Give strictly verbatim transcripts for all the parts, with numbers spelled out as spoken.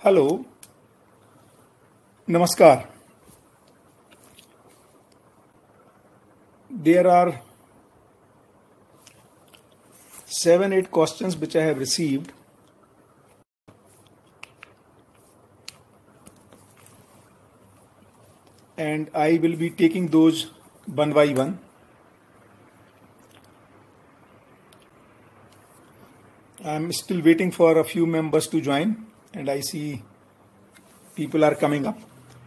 Hello, नमस्कार। There are seven, eight questions which I have received, and I will be taking those one by one. I'm still waiting for a few members to join, and I see people are coming up.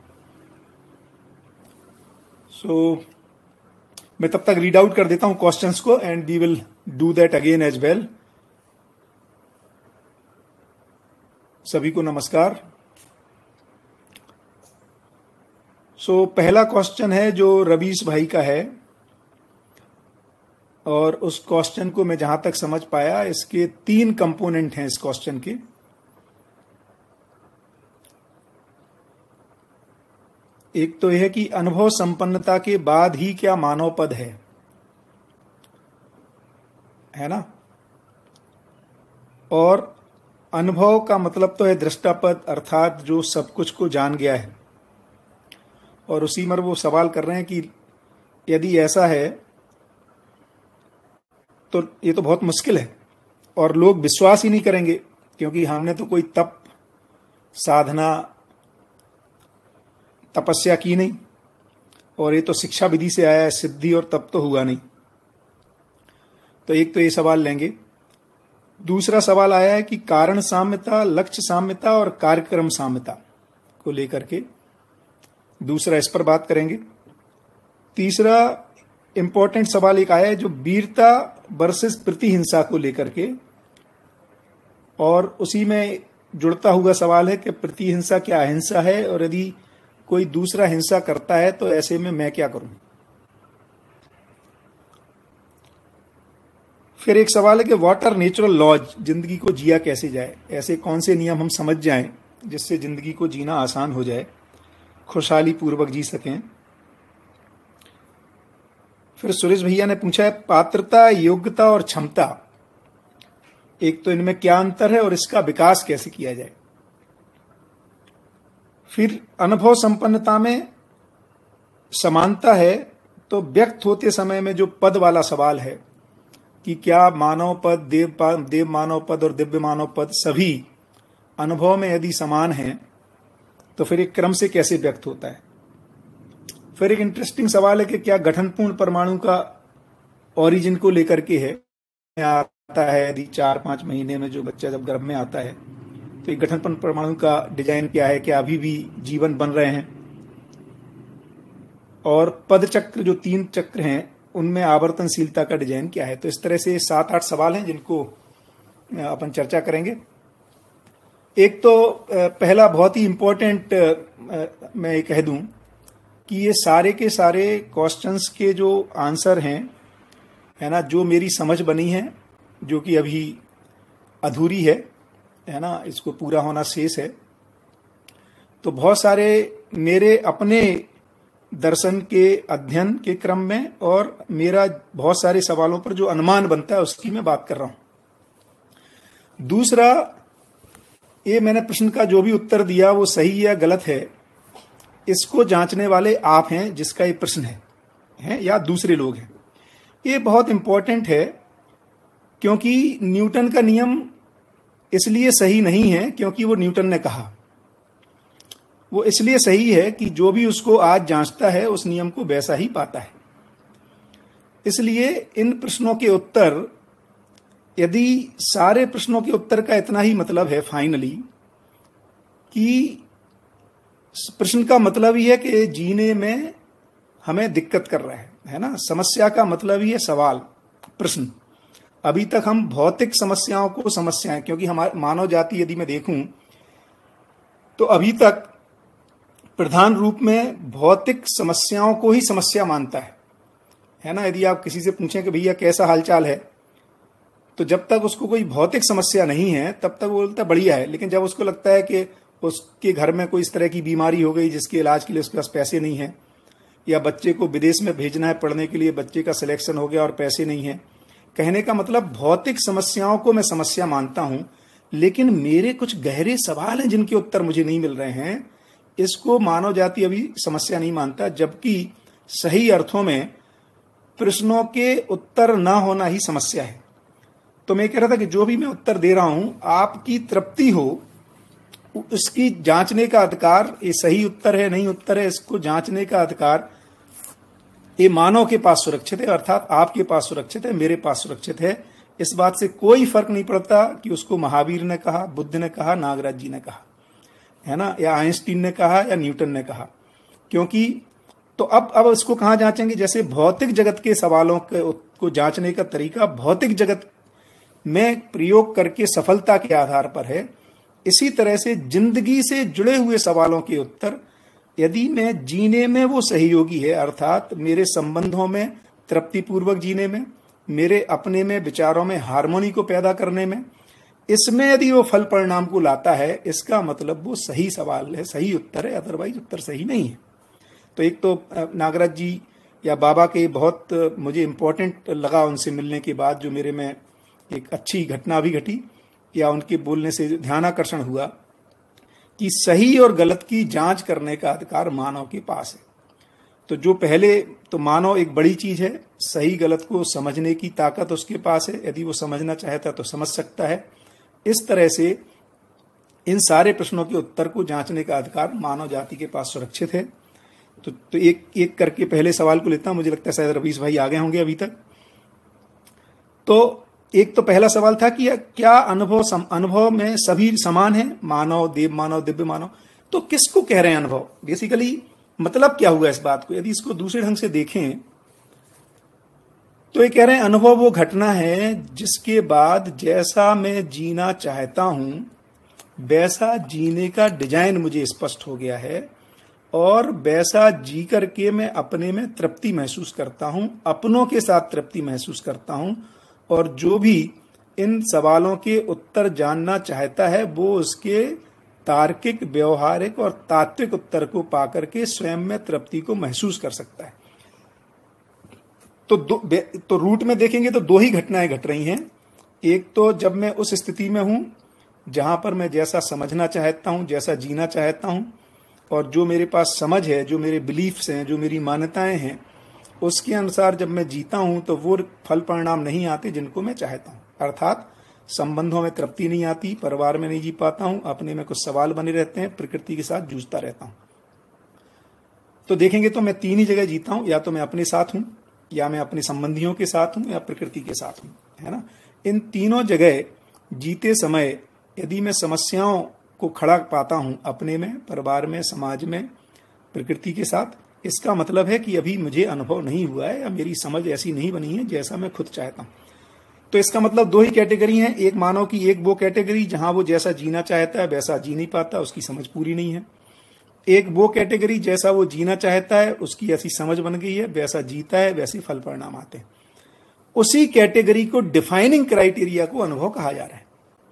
So मैं तब तक read out कर देता हूं questions को, and we will do that again as well. सभी को नमस्कार। सो so, पहला क्वेश्चन है जो रवीश भाई का है, और उस क्वेश्चन को मैं जहां तक समझ पाया, इसके तीन कंपोनेंट हैं इस क्वेश्चन के। एक तो यह है कि अनुभव संपन्नता के बाद ही क्या मानव पद है है ना। और अनुभव का मतलब तो है दृष्टा पद, अर्थात जो सब कुछ को जान गया है। और उसी में वो सवाल कर रहे हैं कि यदि ऐसा है तो ये तो बहुत मुश्किल है, और लोग विश्वास ही नहीं करेंगे, क्योंकि हमने तो कोई तप साधना तपस्या की नहीं, और ये तो शिक्षा विधि से आया है, सिद्धि और तप तो हुआ नहीं। तो एक तो ये सवाल लेंगे। दूसरा सवाल आया है कि कारण साम्यता, लक्ष्य साम्यता और कार्यक्रम साम्यता को लेकर के दूसरा, इस पर बात करेंगे। तीसरा इंपॉर्टेंट सवाल एक आया है जो वीरता वर्सेस प्रतिहिंसा को लेकर के, और उसी में जुड़ता हुआ सवाल है कि प्रतिहिंसा क्या अहिंसा है, और यदि कोई दूसरा हिंसा करता है तो ऐसे में मैं क्या करूं। फिर एक सवाल है कि व्हाट आर नेचुरल लॉज, जिंदगी को जिया कैसे जाए, ऐसे कौन से नियम हम समझ जाएं जिससे जिंदगी को जीना आसान हो जाए, खुशहाली पूर्वक जी सकें। फिर सुरेश भैया ने पूछा है पात्रता, योग्यता और क्षमता, एक तो इनमें क्या अंतर है और इसका विकास कैसे किया जाए। फिर अनुभव संपन्नता में समानता है, तो व्यक्त होते समय में जो पद वाला सवाल है कि क्या मानव पद, देव देव मानव पद और दिव्य मानव पद सभी अनुभव में यदि समान हैं तो फिर एक क्रम से कैसे व्यक्त होता है। फिर एक इंटरेस्टिंग सवाल है कि क्या गठनपूर्ण परमाणु का ओरिजिन को लेकर के है, आता है यदि चार पांच महीने में जो बच्चा जब गर्भ में आता है तो ये गठनपूर्ण परमाणु का डिजाइन क्या है, क्या अभी भी जीवन बन रहे हैं। और पद चक्र, जो तीन चक्र हैं, उनमें आवर्तनशीलता का डिजाइन क्या है। तो इस तरह से सात आठ सवाल हैं जिनको अपन चर्चा करेंगे। एक तो पहला बहुत ही इंपॉर्टेंट मैं ये कह दूं कि ये सारे के सारे क्वेश्चंस के जो आंसर हैं, है ना, जो मेरी समझ बनी है, जो कि अभी अधूरी है है ना, इसको पूरा होना शेष है। तो बहुत सारे मेरे अपने दर्शन के अध्ययन के क्रम में, और मेरा बहुत सारे सवालों पर जो अनुमान बनता है उसकी मैं बात कर रहा हूं। दूसरा, ये मैंने प्रश्न का जो भी उत्तर दिया वो सही या गलत है, इसको जांचने वाले आप हैं जिसका ये प्रश्न है, है या दूसरे लोग हैं। ये बहुत इंपॉर्टेंट है, क्योंकि न्यूटन का नियम इसलिए सही नहीं है क्योंकि वो न्यूटन ने कहा, वो इसलिए सही है कि जो भी उसको आज जांचता है उस नियम को वैसा ही पाता है। इसलिए इन प्रश्नों के उत्तर, यदि सारे प्रश्नों के उत्तर का इतना ही मतलब है फाइनली कि प्रश्न का मतलब ही है कि जीने में हमें दिक्कत कर रहा है है ना। समस्या का मतलब ही है सवाल, प्रश्न। अभी तक हम भौतिक समस्याओं को समस्याएं, क्योंकि हमारे मानव जाति यदि मैं देखूं तो अभी तक प्रधान रूप में भौतिक समस्याओं को ही समस्या मानता है है ना। यदि आप किसी से पूछें कि भैया कैसा हालचाल है, तो जब तक उसको कोई भौतिक समस्या नहीं है तब तक वो बोलता है बढ़िया है। लेकिन जब उसको लगता है कि उसके घर में कोई इस तरह की बीमारी हो गई जिसके इलाज के लिए उसके पास पैसे नहीं है, या बच्चे को विदेश में भेजना है पढ़ने के लिए, बच्चे का सिलेक्शन हो गया और पैसे नहीं है, कहने का मतलब भौतिक समस्याओं को मैं समस्या मानता हूं, लेकिन मेरे कुछ गहरे सवाल हैं जिनके उत्तर मुझे नहीं मिल रहे हैं। इसको मानव जाति अभी समस्या नहीं मानता, जबकि सही अर्थों में प्रश्नों के उत्तर न होना ही समस्या है। तो मैं कह रहा था कि जो भी मैं उत्तर दे रहा हूं, आपकी तृप्ति हो, उसकी जांचने का अधिकार, ये सही उत्तर है नहीं उत्तर है, इसको जांचने का अधिकार ये मानव के पास सुरक्षित है, अर्थात आपके पास सुरक्षित है, मेरे पास सुरक्षित है। इस बात से कोई फर्क नहीं पड़ता कि उसको महावीर ने कहा, बुद्ध ने कहा, नागराज जी ने कहा, है ना, या आइंस्टीन ने कहा, या न्यूटन ने कहा। क्योंकि तो अब अब इसको कहां जांचेंगे? जैसे भौतिक जगत के सवालों को जांचने का तरीका भौतिक जगत में प्रयोग करके सफलता के आधार पर है, इसी तरह से जिंदगी से जुड़े हुए सवालों के उत्तर यदि मैं जीने में वो सहयोगी है, अर्थात मेरे संबंधों में तृप्तिपूर्वक जीने में, मेरे अपने में विचारों में हार्मोनी को पैदा करने में, इसमें यदि वो फल परिणाम को लाता है, इसका मतलब वो सही सवाल है, सही उत्तर है, अदरवाइज उत्तर सही नहीं है। तो एक तो नागराज जी या बाबा के बहुत मुझे इम्पोर्टेंट लगा उनसे मिलने के बाद, जो मेरे में एक अच्छी घटना भी घटी या उनके बोलने से ध्यानाकर्षण हुआ कि सही और गलत की जांच करने का अधिकार मानव के पास है। तो जो पहले तो मानव एक बड़ी चीज है, सही गलत को समझने की ताकत उसके पास है, यदि वो समझना चाहता तो समझ सकता है। इस तरह से इन सारे प्रश्नों के उत्तर को जांचने का अधिकार मानव जाति के पास सुरक्षित है। तो, तो एक एक करके पहले सवाल को लेता हूं, मुझे लगता है शायद रवीश भाई आ गए होंगे अभी तक। तो एक तो पहला सवाल था कि क्या अनुभव सम, अनुभव में सभी समान है, मानव, देव मानव, दिव्य मानव। तो किसको कह रहे हैं अनुभव? बेसिकली मतलब क्या हुआ इस बात को? यदि इसको दूसरे ढंग से देखें तो ये कह रहे हैं अनुभव वो घटना है जिसके बाद जैसा मैं जीना चाहता हूं वैसा जीने का डिजाइन मुझे स्पष्ट हो गया है, और वैसा जी करके मैं अपने में तृप्ति महसूस करता हूं, अपनों के साथ तृप्ति महसूस करता हूं, और जो भी इन सवालों के उत्तर जानना चाहता है वो उसके तार्किक, व्यवहारिक और तात्विक उत्तर को पाकर के स्वयं में तृप्ति को महसूस कर सकता है। तो दो तो रूट में देखेंगे तो दो ही घटनाएं घट रही हैं। एक तो जब मैं उस स्थिति में हूं जहां पर मैं जैसा समझना चाहता हूं, जैसा जीना चाहता हूं, और जो मेरे पास समझ है, जो मेरे बिलीफ्स हैं, जो मेरी मान्यताएं हैं, उसके अनुसार जब मैं जीता हूं तो वो फल परिणाम नहीं आते जिनको मैं चाहता हूं। अर्थात संबंधों में तृप्ति नहीं आती, परिवार में नहीं जी पाता हूं, अपने में कुछ सवाल बने रहते हैं, प्रकृति के साथ जूझता रहता हूं। तो देखेंगे तो मैं तीन ही जगह जीता हूं, या तो मैं अपने साथ हूं, या मैं अपने संबंधियों के साथ हूं, या प्रकृति के साथ हूं, है ना। इन तीनों जगह जीते समय यदि मैं समस्याओं को खड़ा पाता हूं, अपने में, परिवार में, समाज में, प्रकृति के साथ, इसका मतलब है कि अभी मुझे अनुभव नहीं हुआ है, या मेरी समझ ऐसी नहीं बनी है जैसा मैं खुद चाहता हूं। तो इसका मतलब दो ही कैटेगरी हैं। एक मानव की एक वो कैटेगरी जहां वो जैसा जीना चाहता है वैसा जी नहीं पाता, उसकी समझ पूरी नहीं है। एक वो कैटेगरी जैसा वो जीना चाहता है, उसकी ऐसी समझ बन गई है, वैसा जीता है, वैसे फल परिणाम आते हैं। उसी कैटेगरी को डिफाइनिंग क्राइटेरिया को अनुभव कहा जा रहा है।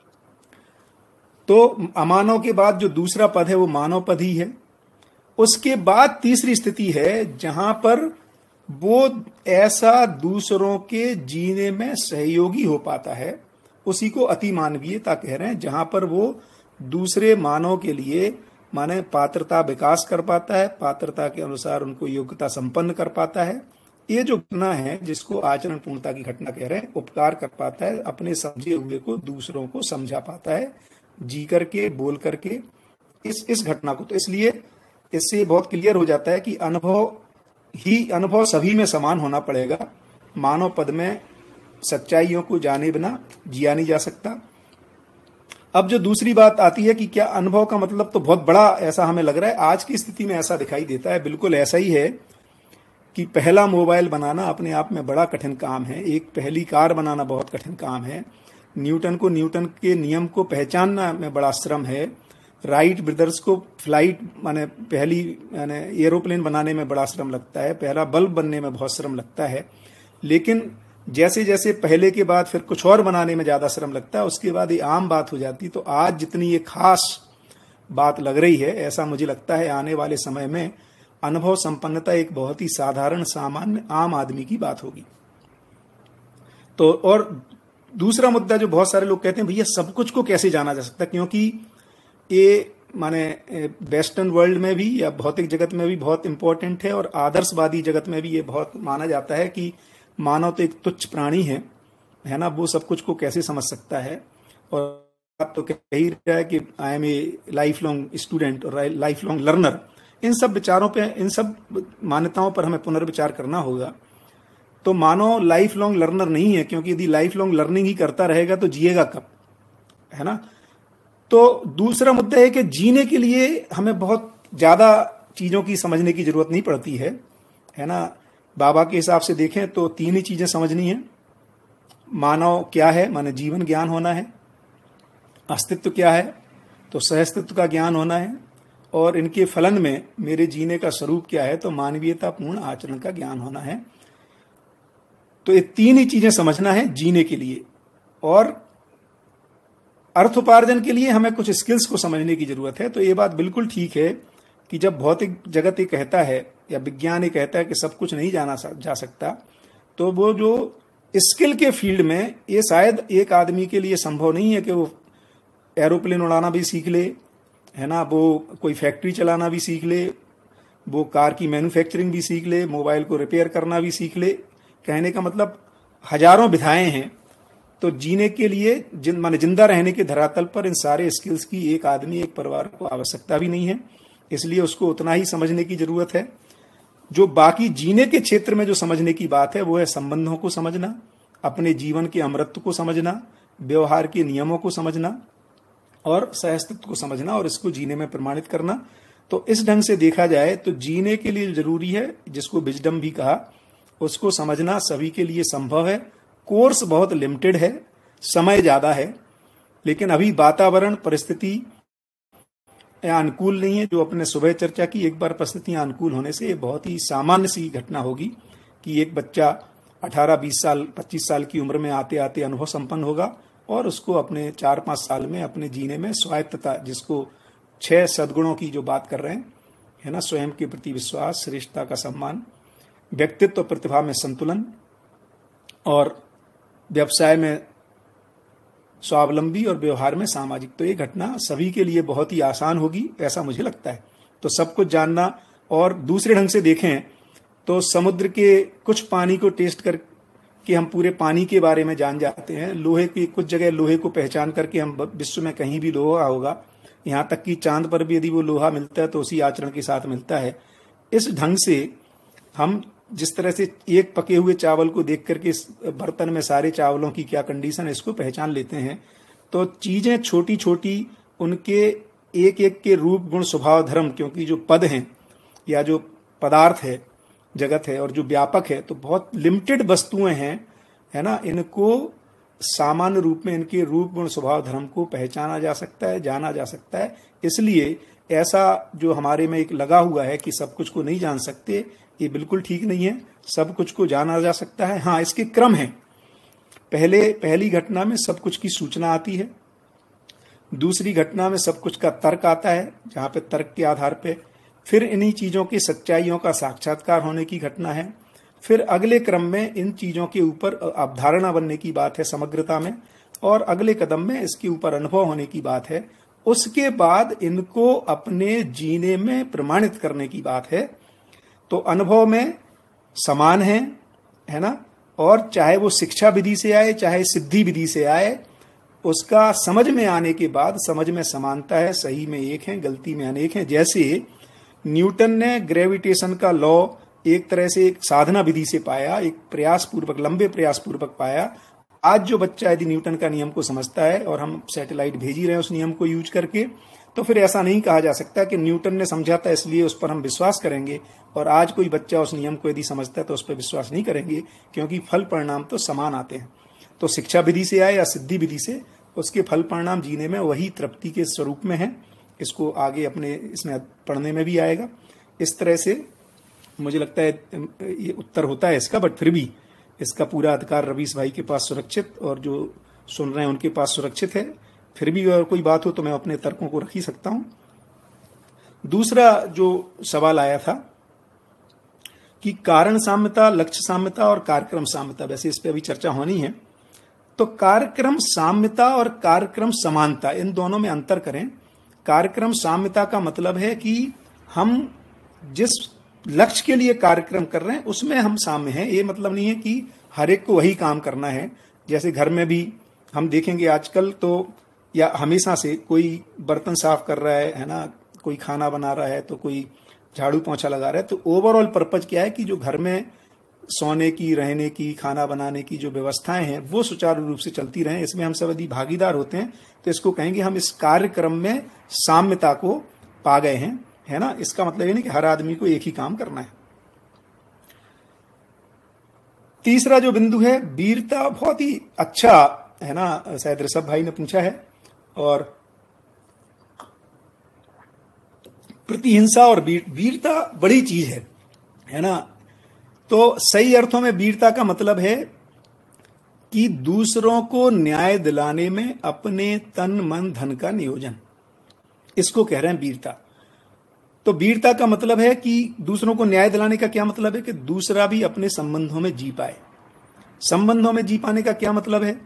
तो अमानव के बाद जो दूसरा पद है वो मानव पद ही है। उसके बाद तीसरी स्थिति है जहां पर वो ऐसा दूसरों के जीने में सहयोगी हो पाता है, उसी को अति मानवीयता कह रहे हैं, जहां पर वो दूसरे मानव के लिए माने पात्रता विकास कर पाता है, पात्रता के अनुसार उनको योग्यता संपन्न कर पाता है। ये जो घटना है जिसको आचरण पूर्णता की घटना कह रहे हैं, उपकार कर पाता है, अपने समझे हुए को दूसरों को समझा पाता है, जी करके, बोल करके, इस इस घटना को। तो इसलिए इससे बहुत क्लियर हो जाता है कि अनुभव ही अनुभव सभी में समान होना पड़ेगा। मानव पद में सच्चाइयों को जाने बिना जिया नहीं जा सकता। अब जो दूसरी बात आती है कि क्या अनुभव का मतलब तो बहुत बड़ा ऐसा हमें लग रहा है, आज की स्थिति में ऐसा दिखाई देता है। बिल्कुल ऐसा ही है कि पहला मोबाइल बनाना अपने आप में बड़ा कठिन काम है, एक पहली कार बनाना बहुत कठिन काम है, न्यूटन को न्यूटन के नियम को पहचानना में बड़ा श्रम है, राइट ब्रदर्स को फ्लाइट माने पहली माने एरोप्लेन बनाने में बड़ा श्रम लगता है, पहला बल्ब बनने में बहुत श्रम लगता है। लेकिन जैसे जैसे पहले के बाद फिर कुछ और बनाने में ज्यादा श्रम लगता है, उसके बाद ये आम बात हो जाती। तो आज जितनी ये खास बात लग रही है, ऐसा मुझे लगता है आने वाले समय में अनुभव संपन्नता एक बहुत ही साधारण, सामान्य, आम आदमी की बात होगी। तो और दूसरा मुद्दा जो बहुत सारे लोग कहते हैं भैया सब कुछ को कैसे जाना जा सकता है, क्योंकि ये माने वेस्टर्न वर्ल्ड में भी या भौतिक जगत में भी बहुत इंपॉर्टेंट है और आदर्शवादी जगत में भी ये बहुत माना जाता है कि मानव तो एक तुच्छ प्राणी है है ना, वो सब कुछ को कैसे समझ सकता है। और आप तो कह ही रहा है कि I am a life long student और लाइफ लॉन्ग लर्नर। इन सब विचारों पे, इन सब मान्यताओं पर हमें पुनर्विचार करना होगा। तो मानव लाइफ लॉन्ग लर्नर नहीं है, क्योंकि यदि लाइफ लॉन्ग लर्निंग ही करता रहेगा तो जिएगा कब, है ना। तो दूसरा मुद्दा है कि जीने के लिए हमें बहुत ज्यादा चीजों की समझने की जरूरत नहीं पड़ती है, है ना। बाबा के हिसाब से देखें तो तीन ही चीजें समझनी है। मानव क्या है, माने जीवन ज्ञान होना है। अस्तित्व क्या है, तो सहअस्तित्व का ज्ञान होना है। और इनके फलन में मेरे जीने का स्वरूप क्या है, तो मानवीयता पूर्ण आचरण का ज्ञान होना है। तो ये तीन ही चीजें समझना है जीने के लिए। और अर्थोपार्जन के लिए हमें कुछ स्किल्स को समझने की जरूरत है। तो ये बात बिल्कुल ठीक है कि जब भौतिक जगत ये कहता है या विज्ञान ये कहता है कि सब कुछ नहीं जाना जा सकता, तो वो जो स्किल के फील्ड में ये शायद एक आदमी के लिए संभव नहीं है कि वो एरोप्लेन उड़ाना भी सीख ले, है ना, वो कोई फैक्ट्री चलाना भी सीख ले, वो कार की मैन्युफैक्चरिंग भी सीख ले, मोबाइल को रिपेयर करना भी सीख ले। कहने का मतलब हजारों विधाएं हैं। तो जीने के लिए, जिन माने जिंदा रहने के धरातल पर इन सारे स्किल्स की एक आदमी, एक परिवार को आवश्यकता भी नहीं है। इसलिए उसको उतना ही समझने की जरूरत है। जो बाकी जीने के क्षेत्र में जो समझने की बात है वो है संबंधों को समझना, अपने जीवन के अमृत को समझना, व्यवहार के नियमों को समझना और सहअस्तित्व को समझना और इसको जीने में प्रमाणित करना। तो इस ढंग से देखा जाए तो जीने के लिए जरूरी है, जिसको विजडम भी कहा, उसको समझना सभी के लिए संभव है। कोर्स बहुत लिमिटेड है, समय ज्यादा है, लेकिन अभी वातावरण परिस्थिति अनुकूल नहीं है। जो अपने सुबह चर्चा की, एक बार परिस्थितियां अनुकूल होने से ये बहुत ही सामान्य सी घटना होगी कि एक बच्चा अठारह बीस साल पच्चीस साल की उम्र में आते आते अनुभव संपन्न होगा और उसको अपने चार पांच साल में अपने जीने में स्वायत्तता, जिसको छह सद्गुणों की जो बात कर रहे हैं, है ना, स्वयं के प्रति विश्वास, श्रेष्ठता का सम्मान, व्यक्तित्व और प्रतिभा में संतुलन और व्यवसाय में स्वावलंबी और व्यवहार में सामाजिक। तो ये घटना सभी के लिए बहुत ही आसान होगी, ऐसा मुझे लगता है। तो सब कुछ जानना। और दूसरे ढंग से देखें तो समुद्र के कुछ पानी को टेस्ट करके हम पूरे पानी के बारे में जान जाते हैं। लोहे की कुछ जगह लोहे को पहचान करके हम विश्व में कहीं भी लोहा होगा, यहाँ तक कि चांद पर भी यदि वो लोहा मिलता है तो उसी आचरण के साथ मिलता है। इस ढंग से हम जिस तरह से एक पके हुए चावल को देख करके इस बर्तन में सारे चावलों की क्या कंडीशन है इसको पहचान लेते हैं, तो चीजें छोटी छोटी, उनके एक एक के रूप गुण स्वभाव धर्म, क्योंकि जो पद हैं या जो पदार्थ है, जगत है और जो व्यापक है, तो बहुत लिमिटेड वस्तुएं हैं, है ना, इनको सामान्य रूप में इनके रूप गुण स्वभाव धर्म को पहचाना जा सकता है, जाना जा सकता है। इसलिए ऐसा जो हमारे में एक लगा हुआ है कि सब कुछ को नहीं जान सकते, ये बिल्कुल ठीक नहीं है। सब कुछ को जाना जा सकता है। हाँ, इसके क्रम है। पहले पहली घटना में सब कुछ की सूचना आती है, दूसरी घटना में सब कुछ का तर्क आता है, जहां पे तर्क के आधार पे फिर इन्हीं चीजों की सच्चाइयों का साक्षात्कार होने की घटना है। फिर अगले क्रम में इन चीजों के ऊपर अवधारणा बनने की बात है समग्रता में, और अगले कदम में इसके ऊपर अनुभव होने की बात है। उसके बाद इनको अपने जीने में प्रमाणित करने की बात है। तो अनुभव में समान है, है ना, और चाहे वो शिक्षा विधि से आए चाहे सिद्धि विधि से आए, उसका समझ में आने के बाद समझ में समानता है, सही में एक है, गलती में अनेक है। जैसे न्यूटन ने ग्रेविटेशन का लॉ एक तरह से एक साधना विधि से पाया, एक प्रयास पूर्वक, लंबे प्रयास पूर्वक पाया। आज जो बच्चा यदि न्यूटन का नियम को समझता है और हम सैटेलाइट भेज ही रहे हैं उस नियम को यूज करके, तो फिर ऐसा नहीं कहा जा सकता कि न्यूटन ने समझा था इसलिए उस पर हम विश्वास करेंगे, और आज कोई बच्चा उस नियम को यदि समझता है तो उस पर विश्वास नहीं करेंगे, क्योंकि फल परिणाम तो समान आते हैं। तो शिक्षा विधि से आए या सिद्धि विधि से, उसके फल परिणाम जीने में वही तृप्ति के स्वरूप में है। इसको आगे अपने इसमें पढ़ने में भी आएगा। इस तरह से मुझे लगता है ये उत्तर होता है इसका, बट फिर भी इसका पूरा अधिकार रवीश भाई के पास सुरक्षित, और जो सुन रहे हैं उनके पास सुरक्षित है। फिर भी अगर कोई बात हो तो मैं अपने तर्कों को रख ही सकता हूं। दूसरा जो सवाल आया था कि कारण साम्यता, लक्ष्य साम्यता और कार्यक्रम साम्यता, वैसे इस पर अभी चर्चा होनी है। तो कार्यक्रम साम्यता और कार्यक्रम समानता, इन दोनों में अंतर करें। कार्यक्रम साम्यता का मतलब है कि हम जिस लक्ष्य के लिए कार्यक्रम कर रहे हैं उसमें हम साम्य हैं। ये मतलब नहीं है कि हर एक को वही काम करना है। जैसे घर में भी हम देखेंगे आजकल तो, या हमेशा से, कोई बर्तन साफ कर रहा है है ना, कोई खाना बना रहा है, तो कोई झाड़ू पोंछा लगा रहा है। तो ओवरऑल पर्पज क्या है कि जो घर में सोने की, रहने की, खाना बनाने की जो व्यवस्थाएं हैं वो सुचारू रूप से चलती रहें, इसमें हम सब यदि भागीदार होते हैं तो इसको कहेंगे हम इस कार्यक्रम में साम्यता को पा गए हैं, है ना। इसका मतलब ये नहीं कि हर आदमी को एक ही काम करना है। तीसरा जो बिंदु है वीरता, बहुत ही अच्छा है ना, शायद ऋषभ भाई ने पूछा है। और प्रतिहिंसा और वीर, वीरता बड़ी चीज है है ना। तो सही अर्थों में वीरता का मतलब है कि दूसरों को न्याय दिलाने में अपने तन मन धन का नियोजन, इसको कह रहे हैं वीरता। तो वीरता का मतलब है कि दूसरों को न्याय दिलाने का क्या मतलब है कि दूसरा भी अपने संबंधों में जी पाए। संबंधों में जी पाने का क्या मतलब है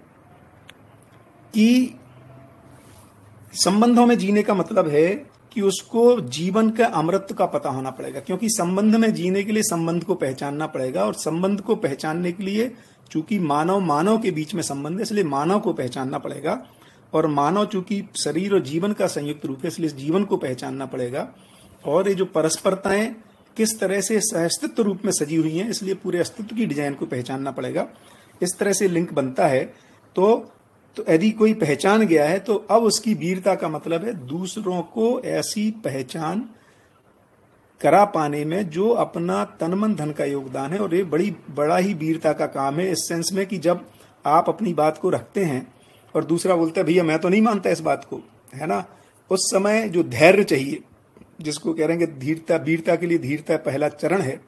कि संबंधों में जीने का मतलब है कि उसको जीवन का अमृत का पता होना पड़ेगा, क्योंकि संबंध में जीने के लिए संबंध को पहचानना पड़ेगा, और संबंध को पहचानने के लिए, चूंकि मानव मानव के बीच में संबंध है इसलिए मानव को पहचानना पड़ेगा, और मानव चूंकि शरीर और जीवन का संयुक्त रूप है इसलिए जीवन को पहचानना पड़ेगा। और ये जो परस्परताएं किस तरह से सहअस्तित्व रूप में सजी हुई हैं, इसलिए पूरे अस्तित्व की डिजाइन को पहचानना पड़ेगा। इस तरह से लिंक बनता है। तो तो यदि कोई पहचान गया है तो अब उसकी वीरता का मतलब है दूसरों को ऐसी पहचान करा पाने में जो अपना तन मन धन का योगदान है। और ये बड़ी बड़ा ही वीरता का काम है, इस सेंस में कि जब आप अपनी बात को रखते हैं और दूसरा बोलता है भैया मैं तो नहीं मानता इस बात को, है ना, उस समय जो धैर्य चाहिए, जिसको कह रहे हैं कि धीरता, वीरता के लिए धीरता पहला चरण है।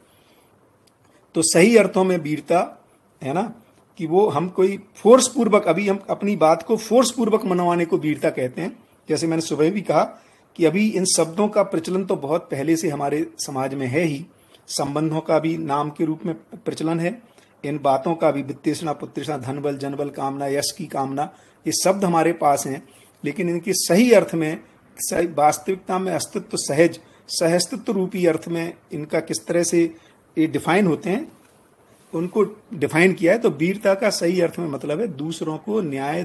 तो सही अर्थों में वीरता है ना कि वो हम कोई फोर्स पूर्वक, अभी हम अपनी बात को फोर्स पूर्वक मनवाने को वीरता कहते हैं। जैसे मैंने सुबह भी कहा कि अभी इन शब्दों का प्रचलन तो बहुत पहले से हमारे समाज में है ही। संबंधों का भी नाम के रूप में प्रचलन है, इन बातों का भी, वित्तेषणा पुत्रेषणा, धन बल जन बल कामना, यश की कामना, ये शब्द हमारे पास हैं। लेकिन इनके सही अर्थ में, वास्तविकता में अस्तित्व सहज सहअस्तित्व रूपी अर्थ में इनका किस तरह से ये डिफाइन होते हैं, उनको डिफाइन किया है। तो वीरता का सही अर्थ में मतलब है दूसरों को न्याय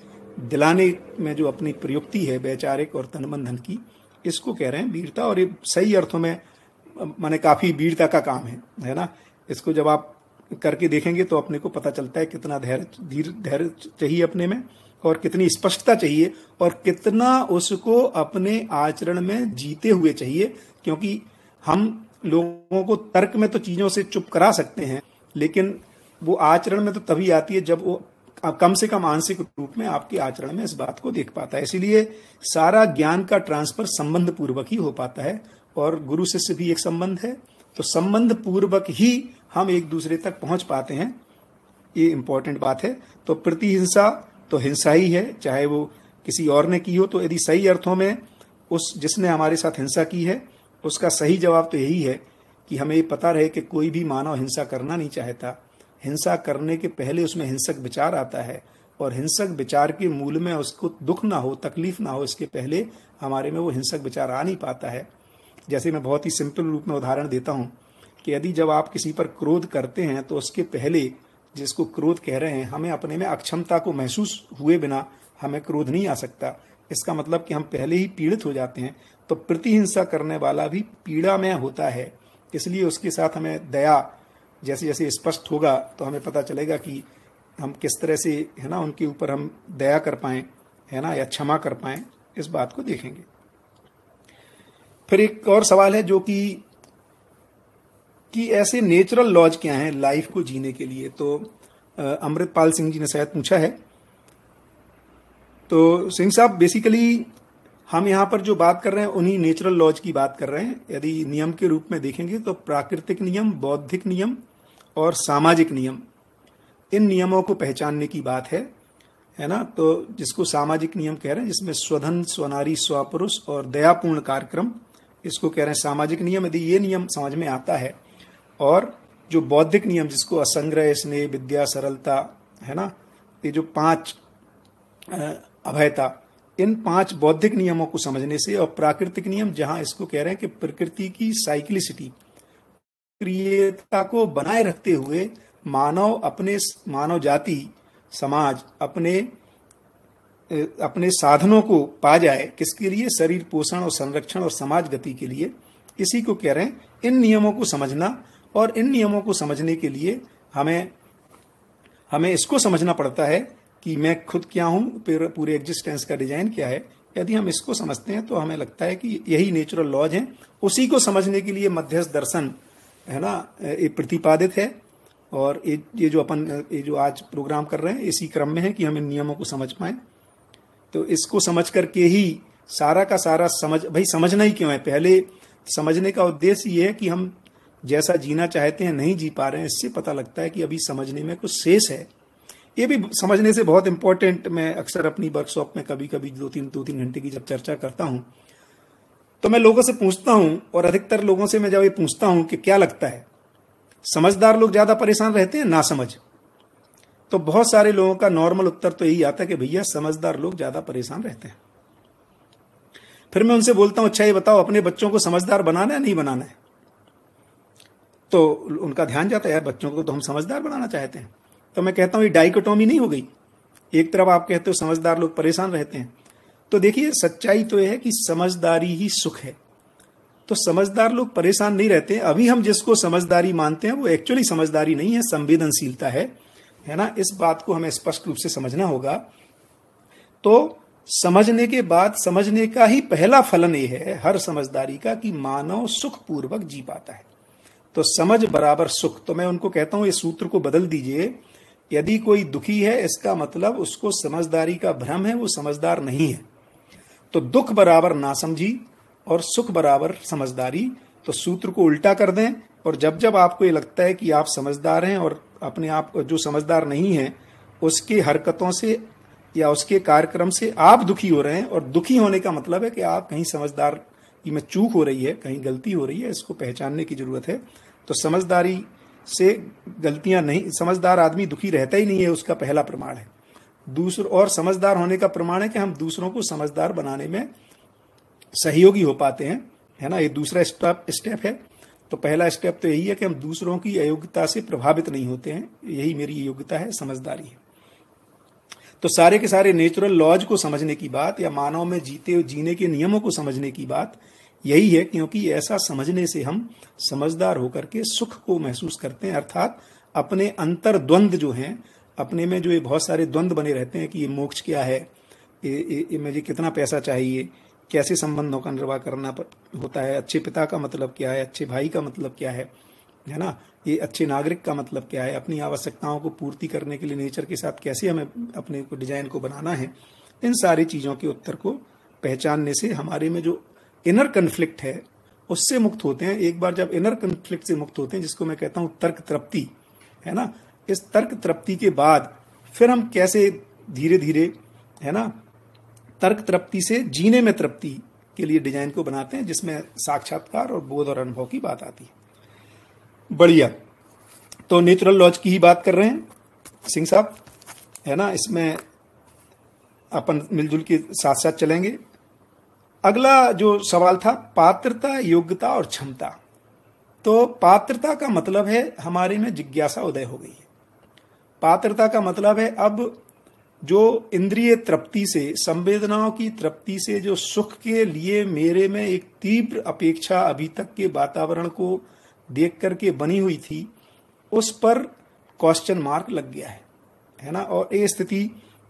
दिलाने में जो अपनी प्रयुक्ति है वैचारिक और तन मन धन की, इसको कह रहे हैं वीरता। और ये सही अर्थों में माने काफी वीरता का काम है, है ना। इसको जब आप करके देखेंगे तो अपने को पता चलता है कितना धैर्य धीर धैर्य चाहिए अपने में, और कितनी स्पष्टता चाहिए, और कितना उसको अपने आचरण में जीते हुए चाहिए। क्योंकि हम लोगों को तर्क में तो चीजों से चुप करा सकते हैं, लेकिन वो आचरण में तो तभी आती है जब वो कम से कम आंशिक रूप में आपके आचरण में इस बात को देख पाता है। इसीलिए सारा ज्ञान का ट्रांसफर संबंध पूर्वक ही हो पाता है, और गुरु शिष्य भी एक संबंध है। तो संबंध पूर्वक ही हम एक दूसरे तक पहुंच पाते हैं, ये इंपॉर्टेंट बात है। तो प्रतिहिंसा तो हिंसा ही है, चाहे वो किसी और ने की हो। तो यदि सही अर्थों में उस जिसने हमारे साथ हिंसा की है उसका सही जवाब तो यही है कि हमें ये पता रहे कि कोई भी मानव हिंसा करना नहीं चाहता। हिंसा करने के पहले उसमें हिंसक विचार आता है, और हिंसक विचार के मूल में उसको दुख ना हो, तकलीफ ना हो, इसके पहले हमारे में वो हिंसक विचार आ नहीं पाता है। जैसे मैं बहुत ही सिंपल रूप में उदाहरण देता हूँ कि यदि जब आप किसी पर क्रोध करते हैं तो उसके पहले जिसको क्रोध कह रहे हैं, हमें अपने में अक्षमता को महसूस हुए बिना हमें क्रोध नहीं आ सकता। इसका मतलब कि हम पहले ही पीड़ित हो जाते हैं। तो प्रतिहिंसा करने वाला भी पीड़ा में होता है, इसलिए उसके साथ हमें दया जैसे जैसे स्पष्ट होगा तो हमें पता चलेगा कि हम किस तरह से, है ना, उनके ऊपर हम दया कर पाएं, है ना, या क्षमा कर पाएं, इस बात को देखेंगे। फिर एक और सवाल है जो कि कि ऐसे नेचुरल लॉज क्या हैं लाइफ को जीने के लिए। तो अमृतपाल सिंह जी ने शायद पूछा है। तो सिंह साहब, बेसिकली हम यहाँ पर जो बात कर रहे हैं उन्हीं नेचुरल लॉज की बात कर रहे हैं। यदि नियम के रूप में देखेंगे तो प्राकृतिक नियम, बौद्धिक नियम और सामाजिक नियम, इन नियमों को पहचानने की बात है, है ना। तो जिसको सामाजिक नियम कह रहे हैं, जिसमें स्वधन, स्वनारी, स्वपुरुष और दयापूर्ण कार्यक्रम, इसको कह रहे हैं सामाजिक नियम। यदि ये नियम समझ में आता है, और जो बौद्धिक नियम जिसको असंग्रह, स्नेह, विद्या, सरलता, है ना, ये जो पांच अभयता, इन पांच बौद्धिक नियमों को समझने से, और प्राकृतिक नियम जहां इसको कह रहे हैं कि प्रकृति की साइक्लिसिटी, सक्रियता को बनाए रखते हुए मानव अपने मानव जाति समाज अपने अपने साधनों को पा जाए, किसके लिए? शरीर पोषण और संरक्षण और समाज गति के लिए। इसी को कह रहे हैं इन नियमों को समझना। और इन नियमों को समझने के लिए हमें हमें इसको समझना पड़ता है कि मैं खुद क्या हूं, पूरे एग्जिस्टेंस का डिजाइन क्या है। यदि हम इसको समझते हैं तो हमें लगता है कि यही नेचुरल लॉज हैं। उसी को समझने के लिए मध्यस्थ दर्शन है ना ये प्रतिपादित है। और ये जो अपन ये जो आज प्रोग्राम कर रहे हैं इसी क्रम में है कि हम इन नियमों को समझ पाए। तो इसको समझ करके ही सारा का सारा समझ, भाई समझना ही क्यों है? पहले समझने का उद्देश्य ये है कि हम जैसा जीना चाहते हैं नहीं जी पा रहे हैं, इससे पता लगता है कि अभी समझने में कुछ शेष है। ये भी समझने से बहुत इंपॉर्टेंट, मैं अक्सर अपनी वर्कशॉप में कभी कभी दो तीन दो तीन घंटे की जब चर्चा करता हूं तो मैं लोगों से पूछता हूं, और अधिकतर लोगों से मैं जब ये पूछता हूं कि क्या लगता है समझदार लोग ज्यादा परेशान रहते हैं ना समझ, तो बहुत सारे लोगों का नॉर्मल उत्तर तो यही आता है कि भैया समझदार लोग ज्यादा परेशान रहते हैं। फिर मैं उनसे बोलता हूं अच्छा ये बताओ अपने बच्चों को समझदार बनाना है नहीं बनाना है? तो उनका ध्यान जाता है यार बच्चों को तो हम समझदार बनाना चाहते हैं। तो मैं कहता हूं ये डाइकोटोमी नहीं हो गई? एक तरफ आप कहते हो समझदार लोग परेशान रहते हैं, तो देखिए सच्चाई तो यह है कि समझदारी ही सुख है। तो समझदार लोग परेशान नहीं रहते हैं। अभी हम जिसको समझदारी मानते हैं वो एक्चुअली समझदारी नहीं है, संवेदनशीलता है, है ना। इस बात को हमें स्पष्ट रूप से समझना होगा। तो समझने के बाद समझने का ही पहला फलन ये है हर समझदारी का कि मानव सुखपूर्वक जी पाता है। तो समझ बराबर सुख। तो मैं उनको कहता हूं ये सूत्र को बदल दीजिए। यदि कोई दुखी है इसका मतलब उसको समझदारी का भ्रम है, वो समझदार नहीं है। तो दुख बराबर नासमझी और सुख बराबर समझदारी। तो सूत्र को उल्टा कर दें, और जब जब आपको ये लगता है कि आप समझदार हैं और अपने आप जो समझदार नहीं है उसकी हरकतों से या उसके कार्यक्रम से आप दुखी हो रहे हैं, और दुखी होने का मतलब है कि आप कहीं समझदार में चूक हो रही है, कहीं गलती हो रही है, इसको पहचानने की जरूरत है। तो समझदारी से गलतियां नहीं, समझदार आदमी दुखी रहता ही नहीं है, उसका पहला प्रमाण है। दूसरा और समझदार होने का प्रमाण है कि हम दूसरों को समझदार बनाने में सहयोगी हो पाते हैं, है ना। ये दूसरा स्टेप स्टेप है। तो पहला स्टेप तो यही है कि हम दूसरों की अयोग्यता से प्रभावित नहीं होते हैं। यही मेरी योग्यता है, समझदारी है। तो सारे के सारे नेचुरल लॉज को समझने की बात या मानव में जीते जीने के नियमों को समझने की बात यही है, क्योंकि ऐसा समझने से हम समझदार होकर के सुख को महसूस करते हैं। अर्थात अपने अंतर द्वंद्व जो हैं, अपने में जो ये बहुत सारे द्वंद्व बने रहते हैं कि ये मोक्ष क्या है, ये, ये मुझे कितना पैसा चाहिए, कैसे संबंधों का निर्वाह करना होता है, अच्छे पिता का मतलब क्या है, अच्छे भाई का मतलब क्या है, है ना, ये अच्छे नागरिक का मतलब क्या है, अपनी आवश्यकताओं को पूर्ति करने के लिए नेचर के साथ कैसे हमें अपने को डिजाइन को बनाना है। इन सारी चीजों के उत्तर को पहचानने से हमारे में जो इनर कन्फ्लिक्ट है उससे मुक्त होते हैं। एक बार जब इनर कन्फ्लिक्ट से मुक्त होते हैं, जिसको मैं कहता हूं तर्क तृप्ति, है ना, इस तर्क तृप्ति के बाद फिर हम कैसे धीरे धीरे, है ना, तर्क तृप्ति से जीने में तृप्ति के लिए डिजाइन को बनाते हैं, जिसमें साक्षात्कार और बोध और अनुभव की बात आती है। बढ़िया। तो नेचुरल लॉज की ही बात कर रहे हैं सिंह साहब, है ना। इसमें अपन मिलजुल के साथ साथ चलेंगे। अगला जो सवाल था पात्रता, योग्यता और क्षमता। तो पात्रता का मतलब है हमारे में जिज्ञासा उदय हो गई है। पात्रता का मतलब है अब जो इंद्रिय तृप्ति से, संवेदनाओं की तृप्ति से जो सुख के लिए मेरे में एक तीव्र अपेक्षा अभी तक के वातावरण को देख करके बनी हुई थी, उस पर क्वेश्चन मार्क लग गया है, है ना। और ये स्थिति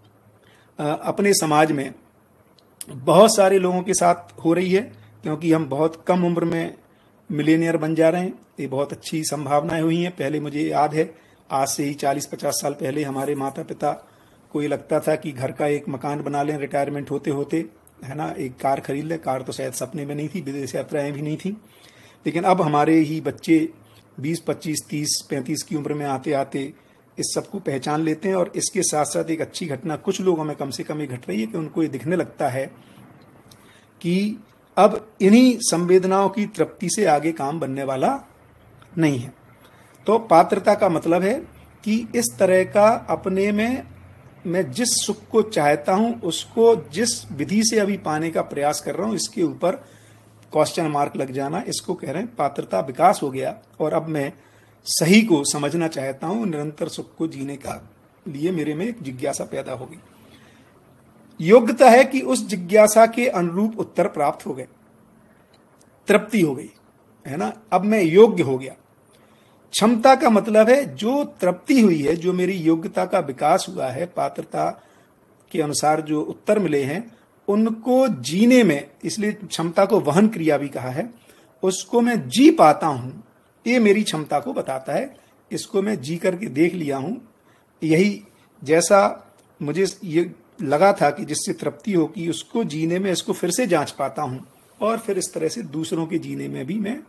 अपने समाज में बहुत सारे लोगों के साथ हो रही है, क्योंकि हम बहुत कम उम्र में मिलेनियर बन जा रहे हैं। ये बहुत अच्छी संभावनाएं हुई हैं। पहले मुझे याद है आज से ही चालीस पचास साल पहले हमारे माता पिता को ये लगता था कि घर का एक मकान बना लें रिटायरमेंट होते होते, है ना, एक कार खरीद लें। कार तो शायद सपने में नहीं थी, विदेश यात्राएं भी नहीं थी। लेकिन अब हमारे ही बच्चे बीस पच्चीस तीस पैंतीस की उम्र में आते आते इस सब को पहचान लेते हैं। और इसके साथ साथ एक अच्छी घटना कुछ लोगों में कम से कम ये घट रही है कि उनको ये दिखने लगता है कि अब इन्हीं संवेदनाओं की तृप्ति से आगे काम बनने वाला नहीं है। तो पात्रता का मतलब है कि इस तरह का अपने में मैं जिस सुख को चाहता हूं उसको जिस विधि से अभी पाने का प्रयास कर रहा हूं, इसके ऊपर क्वेश्चन मार्क लग जाना, इसको कह रहे हैं पात्रता विकास हो गया। और अब मैं सही को समझना चाहता हूं, निरंतर सुख को जीने का लिए मेरे में एक जिज्ञासा पैदा हो गई। योग्यता है कि उस जिज्ञासा के अनुरूप उत्तर प्राप्त हो गए, तृप्ति हो गई, है ना। अब मैं योग्य हो गया। क्षमता का मतलब है जो तृप्ति हुई है, जो मेरी योग्यता का विकास हुआ है, पात्रता के अनुसार जो उत्तर मिले हैं उनको जीने में, इसलिए क्षमता को वहन क्रिया भी कहा है, उसको मैं जी पाता हूं, ये मेरी क्षमता को बताता है। इसको मैं जी करके देख लिया हूं। यही जैसा मुझे ये लगा था कि जिससे तृप्ति हो कि उसको जीने में इसको फिर से जांच पाता हूं, और फिर इस तरह से दूसरों के जीने में भी मैं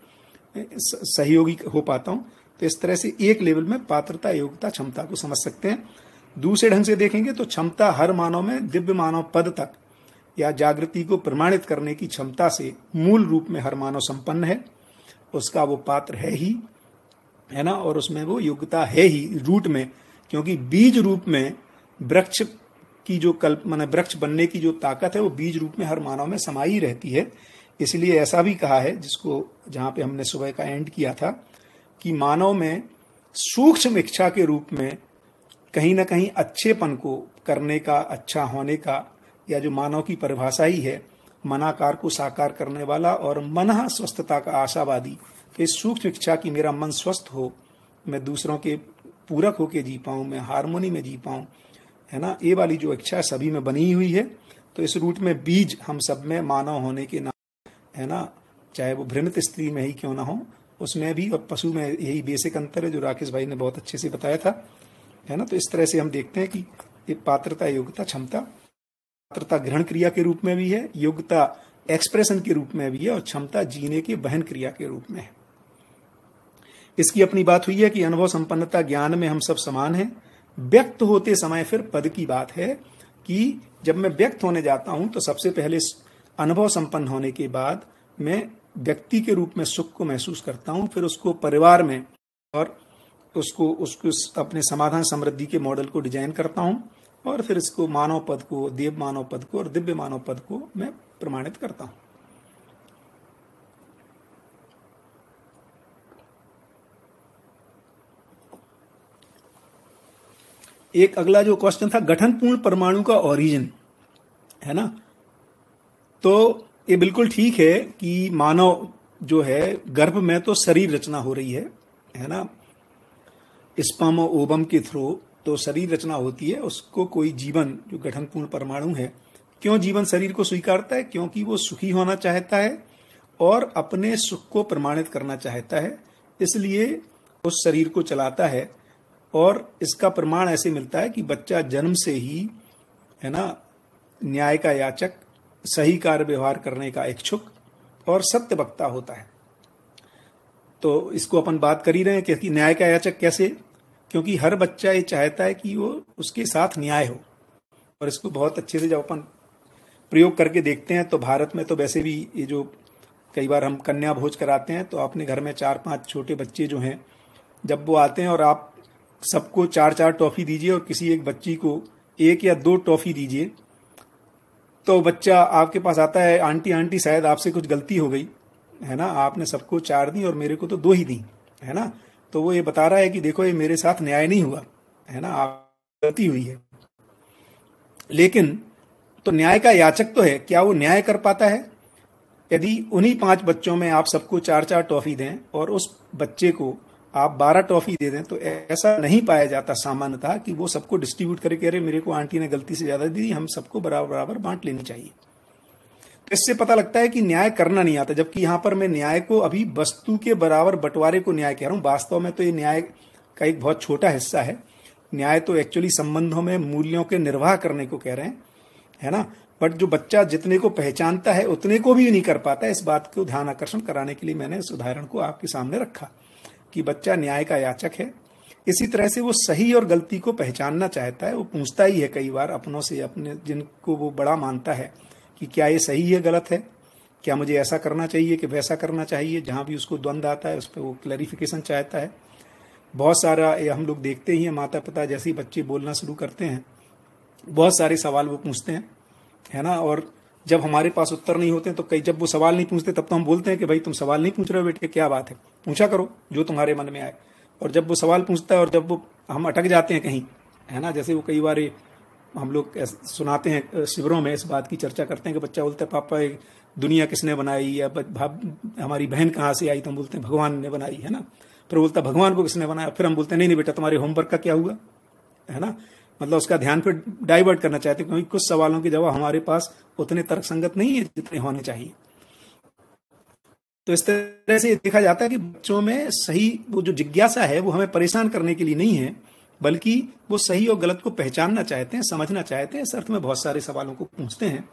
सहयोगी हो पाता हूं। तो इस तरह से एक लेवल में पात्रता, योग्यता, क्षमता को समझ सकते हैं। दूसरे ढंग से देखेंगे तो क्षमता हर मानव में दिव्य मानव पद तक या जागृति को प्रमाणित करने की क्षमता से मूल रूप में हर मानव संपन्न है, उसका वो पात्र है ही, है ना। और उसमें वो योग्यता है ही रूट में, क्योंकि बीज रूप में वृक्ष की जो कल्प माने वृक्ष बनने की जो ताकत है वो बीज रूप में हर मानव में समाई रहती है। इसलिए ऐसा भी कहा है, जिसको जहां पे हमने सुबह का एंड किया था, कि मानव में सूक्ष्म इच्छा के रूप में कहीं ना कहीं अच्छेपन को करने का, अच्छा होने का, या जो मानव की परिभाषा ही है मनाकार को साकार करने वाला और मनः स्वस्थता का आशावादी, इस सूक्ष्म इच्छा की मेरा मन स्वस्थ हो, मैं दूसरों के पूरक होके जी पाऊं, मैं हारमोनी में जी पाऊं, है ना। ये वाली जो इच्छा सभी में बनी हुई है। तो इस रूट में बीज हम सब में मानव होने के नाम, है ना, चाहे वो भ्रमित स्त्री में ही क्यों ना हो, उसमें भी और पशु में यही बेसिक अंतर है, जो राकेश भाई ने बहुत अच्छे से बताया था, है ना। तो इस तरह से हम देखते हैं कि ये पात्रता, योग्यता, क्षमता, पात्रता ग्रहण क्रिया के रूप में भी है, योग्यता एक्सप्रेशन के रूप में भी है, और क्षमता जीने के वहन क्रिया के रूप में है। इसकी अपनी बात हुई है कि अनुभव संपन्नता ज्ञान में हम सब समान हैं। व्यक्त होते समय फिर पद की बात है कि जब मैं व्यक्त होने जाता हूं तो सबसे पहले अनुभव संपन्न होने के बाद मैं व्यक्ति के रूप में सुख को महसूस करता हूं, फिर उसको परिवार में और उसको उसको अपने समाधान समृद्धि के मॉडल को डिजाइन करता हूं, और फिर इसको मानव पद को, देव मानव पद को और दिव्य मानव पद को मैं प्रमाणित करता हूं। एक अगला जो क्वेश्चन था, गठनपूर्ण परमाणु का ओरिजिन, है ना। तो ये बिल्कुल ठीक है कि मानव जो है गर्भ में तो शरीर रचना हो रही है, है ना, स्पर्म और ओवम के थ्रू तो शरीर रचना होती है। उसको कोई जीवन जो गठनपूर्ण परमाणु है, क्यों जीवन शरीर को स्वीकारता है? क्योंकि वो सुखी होना चाहता है और अपने सुख को प्रमाणित करना चाहता है, इसलिए उस शरीर को चलाता है। और इसका प्रमाण ऐसे मिलता है कि बच्चा जन्म से ही, है ना, न्याय का याचक, सही कार्य व्यवहार करने का इच्छुक और सत्य वक्ता होता है। तो इसको अपन बात कर ही रहे हैं कि न्याय का याचक कैसे, क्योंकि हर बच्चा ये चाहता है कि वो उसके साथ न्याय हो। और इसको बहुत अच्छे से जब अपन प्रयोग करके देखते हैं तो भारत में तो वैसे भी ये जो कई बार हम कन्या भोज कराते हैं, तो अपने घर में चार पांच छोटे बच्चे जो हैं, जब वो आते हैं और आप सबको चार चार टॉफी दीजिए और किसी एक बच्ची को एक या दो टॉफी दीजिए, तो बच्चा आपके पास आता है, आंटी आंटी शायद आपसे कुछ गलती हो गई, है ना, आपने सबको चार दी और मेरे को तो दो ही दी, है ना। तो वो ये बता रहा है कि देखो ये मेरे साथ न्याय नहीं हुआ, है ना, आप गलती हुई है। लेकिन तो न्याय का याचक तो है, क्या वो न्याय कर पाता है? यदि उन्हीं पांच बच्चों में आप सबको चार चार टॉफी दें और उस बच्चे को आप बारह टॉफी दे दें, तो ऐसा नहीं पाया जाता सामान्यतः कि वो सबको डिस्ट्रीब्यूट करके कह रहे मेरे को आंटी ने गलती से ज्यादा दी, हम सबको बराबर बराबर बांट लेनी चाहिए। तो इससे पता लगता है कि न्याय करना नहीं आता। जबकि यहां पर मैं न्याय को अभी वस्तु के बराबर बंटवारे को न्याय कह रहा हूं। वास्तव में तो ये न्याय का एक बहुत छोटा हिस्सा है। न्याय तो एक्चुअली संबंधों में मूल्यों के निर्वाह करने को कह रहे हैं, है ना। बट जो बच्चा जितने को पहचानता है उतने को भी नहीं कर पाता। इस बात को ध्यान आकर्षण कराने के लिए मैंने इस उदाहरण को आपके सामने रखा कि बच्चा न्याय का याचक है। इसी तरह से वो सही और गलती को पहचानना चाहता है। वो पूछता ही है कई बार अपनों से, अपने जिनको वो बड़ा मानता है, कि क्या ये सही है, गलत है, क्या मुझे ऐसा करना चाहिए कि वैसा करना चाहिए। जहां भी उसको द्वंद्व आता है उस पर वो क्लैरिफिकेशन चाहता है। बहुत सारा ये हम लोग देखते ही हैं, माता पिता जैसे ही बच्चे बोलना शुरू करते हैं बहुत सारे सवाल वो पूछते हैं, है ना। और जब हमारे पास उत्तर नहीं होते तो कई, जब वो सवाल नहीं पूछते तब तो हम बोलते हैं कि भाई तुम सवाल नहीं पूछ रहे हो बेटे, क्या बात है, पूछा करो जो तुम्हारे मन में आए। और जब वो सवाल पूछता है और जब वो हम अटक जाते हैं कहीं, है ना, जैसे वो कई बार हम लोग सुनाते हैं शिविरों में, इस बात की चर्चा करते हैं कि बच्चा बोलता है पापा ये दुनिया किसने बनाई, या हमारी बहन कहाँ से आई, तो हम बोलते हैं भगवान ने बनाई, है ना। फिर बोलता है भगवान को किसने बनाया, फिर हम बोलते हैं नहीं नहीं बेटा तुम्हारे होमवर्क का क्या हुआ, है ना। मतलब उसका ध्यान फिर डाइवर्ट करना चाहते हैं, क्योंकि कुछ सवालों के जवाब हमारे पास उतने तर्कसंगत नहीं है जितने होने चाहिए। तो इस तरह से देखा जाता है कि बच्चों में सही वो जो जिज्ञासा है वो हमें परेशान करने के लिए नहीं है, बल्कि वो सही और गलत को पहचानना चाहते हैं, समझना चाहते हैं, इस अर्थ में बहुत सारे सवालों को पूछते हैं।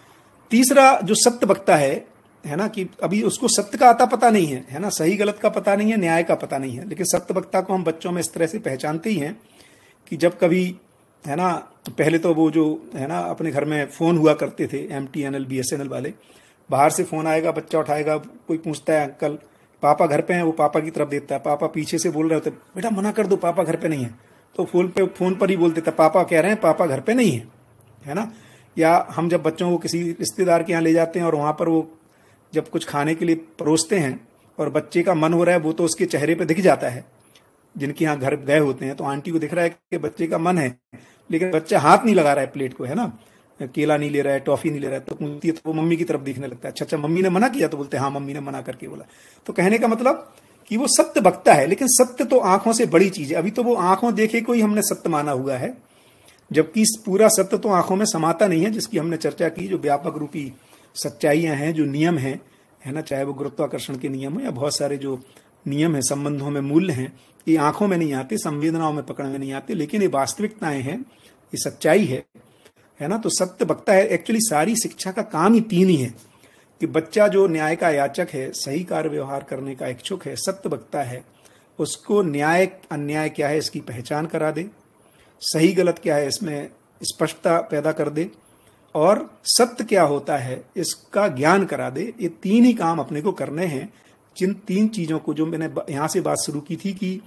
तीसरा जो सत्य वक्ता है है ना, कि अभी उसको सत्य का आता पता नहीं है, है ना, सही गलत का पता नहीं है, न्याय का पता नहीं है, लेकिन सत्य वक्ता को हम बच्चों में इस तरह से पहचानते ही हैं कि जब कभी, है ना, पहले तो वो जो है ना अपने घर में फोन हुआ करते थे M T N L B S N L वाले, बाहर से फोन आएगा, बच्चा उठाएगा, कोई पूछता है अंकल पापा घर पे हैं, वो पापा की तरफ देखता है, पापा पीछे से बोल रहे होते बेटा मना कर दो पापा घर पे नहीं है, तो फोन पे फोन पर ही बोल देता पापा कह रहे हैं पापा घर पे नहीं है, है ना। या हम जब बच्चों को किसी रिश्तेदार के यहाँ ले जाते हैं और वहां पर वो जब कुछ खाने के लिए परोसते हैं और बच्चे का मन हो रहा है, वो तो उसके चेहरे पे दिख जाता है, जिनके यहाँ घर गए होते हैं तो आंटी को दिख रहा है कि बच्चे का मन है, लेकिन बच्चा हाथ नहीं लगा रहा है प्लेट को, है ना, केला नहीं ले रहा है, टॉफी नहीं ले रहा है, तो पूछती है तो वो मम्मी की तरफ देखने लगता है, अच्छा अच्छा मम्मी ने मना किया, तो बोलते हैं हाँ मम्मी ने मना करके बोला। तो कहने का मतलब कि वो सत्य बकता है, लेकिन सत्य तो आंखों से बड़ी चीज है। अभी तो वो आंखों देखे को ही हमने सत्य माना हुआ है, जबकि पूरा सत्य तो आंखों में समाता नहीं है, जिसकी हमने चर्चा की। जो व्यापक रूपी सच्चाइयां हैं, जो नियम हैं, है ना, चाहे वो गुरुत्वाकर्षण के नियम हो या बहुत सारे जो नियम है, संबंधों में मूल्य हैं, ये आंखों में नहीं आते, संवेदनाओं में पकड़ में नहीं आते, लेकिन ये वास्तविकताएं हैं, ये सच्चाई है, है ना। तो सत्य बकता है। एक्चुअली सारी शिक्षा का काम ही तीन ही है कि बच्चा जो न्याय का याचक है, सही कार्य व्यवहार करने का इच्छुक है, सत्य बकता है, उसको न्याय अन्याय क्या है इसकी पहचान करा दे, सही गलत क्या है इसमें स्पष्टता पैदा कर दे, और सत्य क्या होता है इसका ज्ञान करा दे। ये तीन ही काम अपने को करने हैं। जिन तीन चीजों को, जो मैंने यहां से बात शुरू की थी कि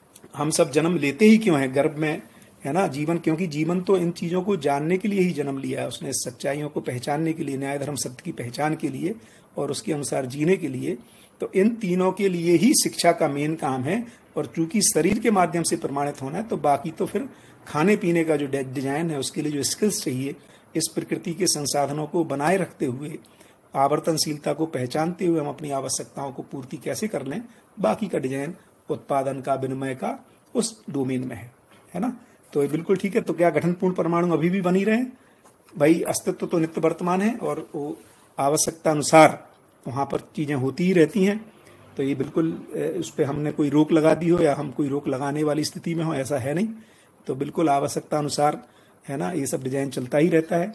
हम सब जन्म लेते ही क्यों हैं गर्भ में, है ना, जीवन, क्योंकि जीवन तो इन चीजों को जानने के लिए ही जन्म लिया है उसने, सच्चाइयों को पहचानने के लिए, न्याय धर्म सत्य की पहचान के लिए और उसके अनुसार जीने के लिए। तो इन तीनों के लिए ही शिक्षा का मेन काम है। और चूंकि शरीर के माध्यम से प्रमाणित होना है, तो बाकी तो फिर खाने पीने का जो डिजाइन है, उसके लिए जो स्किल्स चाहिए, इस प्रकृति के संसाधनों को बनाए रखते हुए, आवर्तनशीलता को पहचानते हुए हम अपनी आवश्यकताओं को पूर्ति कैसे कर लें, बाकी का डिजाइन उत्पादन का, विनिमय का, उस डोमेन में है, है ना। तो ये बिल्कुल ठीक है। तो क्या गठनपूर्ण परमाणु अभी भी बनी रहे भाई? अस्तित्व तो नित्य वर्तमान है और वो आवश्यकता अनुसार वहां पर चीजें होती ही रहती हैं। तो ये बिल्कुल उस पर हमने कोई रोक लगा दी हो या हम कोई रोक लगाने वाली स्थिति में हो, ऐसा है नहीं। तो बिल्कुल आवश्यकता अनुसार, है ना, ये सब डिजाइन चलता ही रहता है।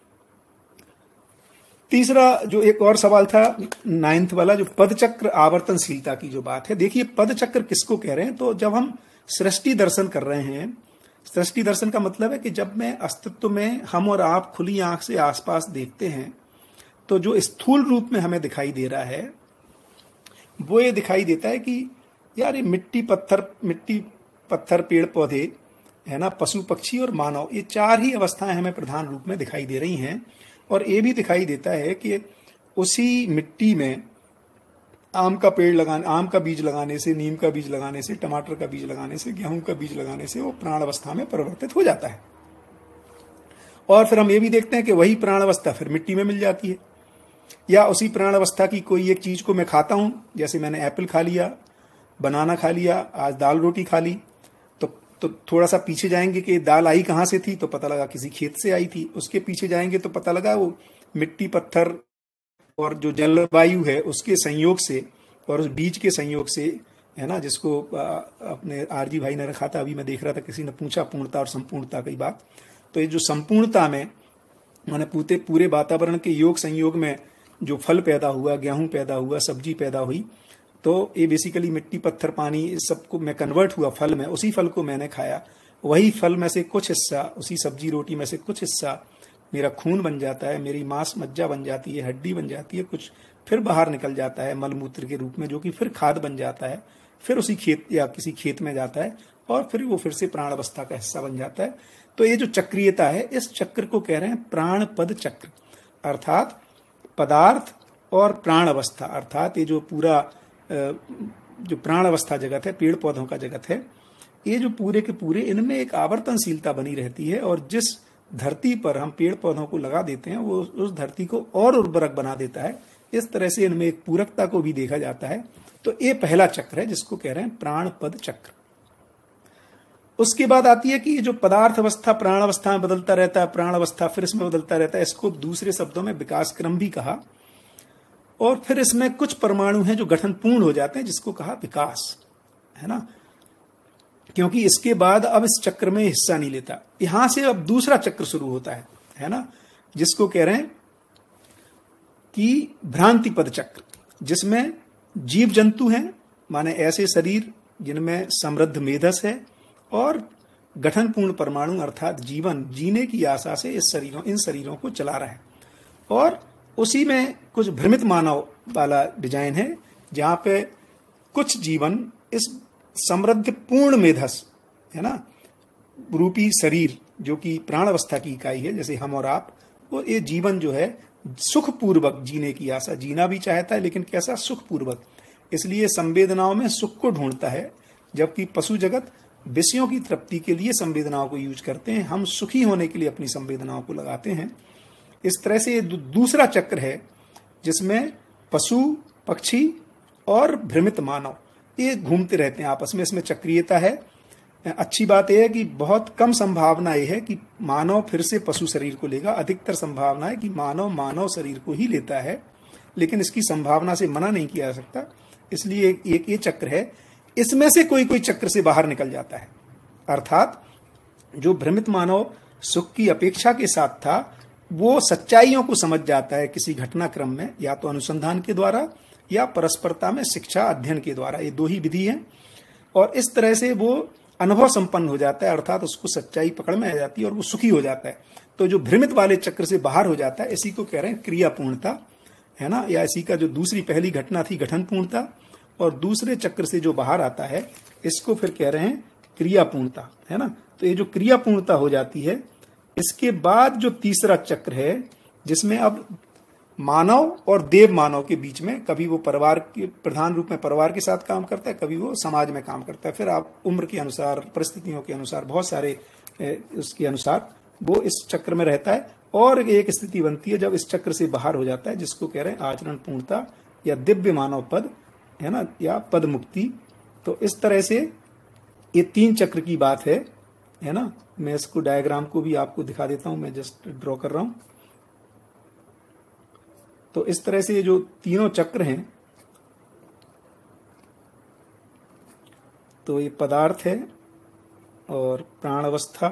तीसरा जो एक और सवाल था नाइन्थ वाला, जो पदचक्र आवर्तनशीलता की जो बात है, देखिए पदचक्र किसको कह रहे हैं? तो जब हम सृष्टि दर्शन कर रहे हैं, सृष्टि दर्शन का मतलब है कि जब मैं अस्तित्व में हम और आप खुली आंख से आसपास देखते हैं, तो जो स्थूल रूप में हमें दिखाई दे रहा है वो ये दिखाई देता है कि यार ये मिट्टी पत्थर मिट्टी पत्थर पेड़ पौधे, है ना, पशु पक्षी और मानव, ये चार ही अवस्थाएं हमें प्रधान रूप में दिखाई दे रही हैं। और ये भी दिखाई देता है कि उसी मिट्टी में आम का पेड़ लगाने, आम का बीज लगाने से, नीम का बीज लगाने से, टमाटर का बीज लगाने से, गेहूं का बीज लगाने से वो प्राण अवस्था में परिवर्तित हो जाता है। और फिर हम ये भी देखते हैं कि वही प्राण अवस्था फिर मिट्टी में मिल जाती है। या उसी प्राण अवस्था की कोई एक चीज को मैं खाता हूं, जैसे मैंने एप्पल खा लिया, बनाना खा लिया, आज दाल रोटी खा ली, तो तो थोड़ा सा पीछे जाएंगे कि दाल आई कहां से थी, तो पता लगा किसी खेत से आई थी। उसके पीछे जाएंगे तो पता लगा वो मिट्टी पत्थर और जो जलवायु है उसके संयोग से और उस बीज के संयोग से, है ना, जिसको अपने आरजी भाई ने रखा था, अभी मैं देख रहा था किसी ने पूछा पूर्णता और संपूर्णता की बात। तो ये जो संपूर्णता में माने पूरे पूरे वातावरण के योग संयोग में जो फल पैदा हुआ, गेहूं पैदा हुआ, सब्जी पैदा हुई, तो ये बेसिकली मिट्टी पत्थर पानी इस सबको मैं कन्वर्ट हुआ फल में, उसी फल को मैंने खाया, वही फल में से कुछ हिस्सा, उसी सब्जी रोटी में से कुछ हिस्सा मेरा खून बन जाता है, मेरी मांस मज्जा बन जाती है, हड्डी बन जाती है, कुछ फिर बाहर निकल जाता है मलमूत्र के रूप में, जो कि फिर खाद बन जाता है, फिर उसी खेत या किसी खेत में जाता है और फिर वो फिर से प्राण अवस्था का हिस्सा बन जाता है। तो ये जो चक्रीयता है, इस चक्र को कह रहे हैं प्राण पद चक्र, अर्थात पदार्थ और प्राण अवस्था, अर्थात ये जो पूरा जो प्राण अवस्था जगत है, पेड़ पौधों का जगत है, ये जो पूरे के पूरे इनमें एक आवर्तनशीलता बनी रहती है, और जिस धरती पर हम पेड़ पौधों को लगा देते हैं वो उस धरती को और उर्वरक बना देता है। इस तरह से इनमें एक पूरकता को भी देखा जाता है। तो ये पहला चक्र है जिसको कह रहे हैं प्राण पद चक्र। उसके बाद आती है कि ये जो पदार्थ अवस्था प्राण अवस्था में बदलता रहता है, प्राण अवस्था फिर इसमें बदलता रहता है, इसको दूसरे शब्दों में विकास क्रम भी कहा। और फिर इसमें कुछ परमाणु हैं जो गठन पूर्ण हो जाते हैं, जिसको कहा विकास, है ना, क्योंकि इसके बाद अब इस चक्र में हिस्सा नहीं लेता। यहां से अब दूसरा चक्र शुरू होता है, है ना, जिसको कह रहे हैं कि भ्रांति पद चक्र, जिसमें जीव जंतु हैं, माने ऐसे शरीर जिनमें समृद्ध मेधस है और गठनपूर्ण परमाणु अर्थात जीवन जीने की आशा से इस शरीरों इन शरीरों को चला रहा है। और उसी में कुछ भ्रमित मानव वाला डिजाइन है, जहां पे कुछ जीवन इस समृद्ध पूर्ण मेधस, है ना, रूपी शरीर जो कि प्राण अवस्था की इकाई है, जैसे हम और आप, वो ये जीवन जो है सुखपूर्वक जीने की आशा, जीना भी चाहता है लेकिन कैसा, सुखपूर्वक, इसलिए संवेदनाओं में सुख को ढूंढता है, जबकि पशु जगत विषयों की तृप्ति के लिए संवेदनाओं को यूज करते हैं, हम सुखी होने के लिए अपनी संवेदनाओं को लगाते हैं। इस तरह से ये दूसरा चक्र है जिसमें पशु पक्षी और भ्रमित मानव ये घूमते रहते हैं आपस में, इसमें चक्रीयता है। अच्छी बात यह है कि बहुत कम संभावना यह है कि मानव फिर से पशु शरीर को लेगा, अधिकतर संभावना है कि मानव मानव शरीर को ही लेता है, लेकिन इसकी संभावना से मना नहीं किया जा सकता। इसलिए एक, एक ये चक्र है, इसमें से कोई कोई चक्र से बाहर निकल जाता है, अर्थात जो भ्रमित मानव सुख की अपेक्षा के साथ था वो सच्चाइयों को समझ जाता है किसी घटनाक्रम में, या तो अनुसंधान के द्वारा या परस्परता में शिक्षा अध्ययन के द्वारा, ये दो ही विधि है, और इस तरह से वो अनुभव संपन्न हो जाता है, अर्थात उसको सच्चाई पकड़ में आ जाती है और वो सुखी हो जाता है। तो जो भ्रमित वाले चक्र से बाहर हो जाता है, इसी को कह रहे हैं क्रियापूर्णता, है ना, या इसी का जो दूसरी पहली घटना थी गठन पूर्णता, और दूसरे चक्र से जो बाहर आता है इसको फिर कह रहे हैं क्रियापूर्णता, है ना। तो ये जो क्रियापूर्णता हो जाती है, इसके बाद जो तीसरा चक्र है जिसमें अब मानव और देव मानव के बीच में, कभी वो परिवार के प्रधान रूप में परिवार के साथ काम करता है, कभी वो समाज में काम करता है, फिर आप उम्र के अनुसार परिस्थितियों के अनुसार बहुत सारे उसके अनुसार वो इस चक्र में रहता है। और एक स्थिति बनती है जब इस चक्र से बाहर हो जाता है, जिसको कह रहे हैं आचरण पूर्णता या दिव्य मानव पद, है ना, या पद मुक्ति। तो इस तरह से ये तीन चक्र की बात है, है ना। मैं इसको डायग्राम को भी आपको दिखा देता हूं, मैं जस्ट ड्रॉ कर रहा हूं। तो इस तरह से ये जो तीनों चक्र हैं, तो ये पदार्थ है और प्राण अवस्था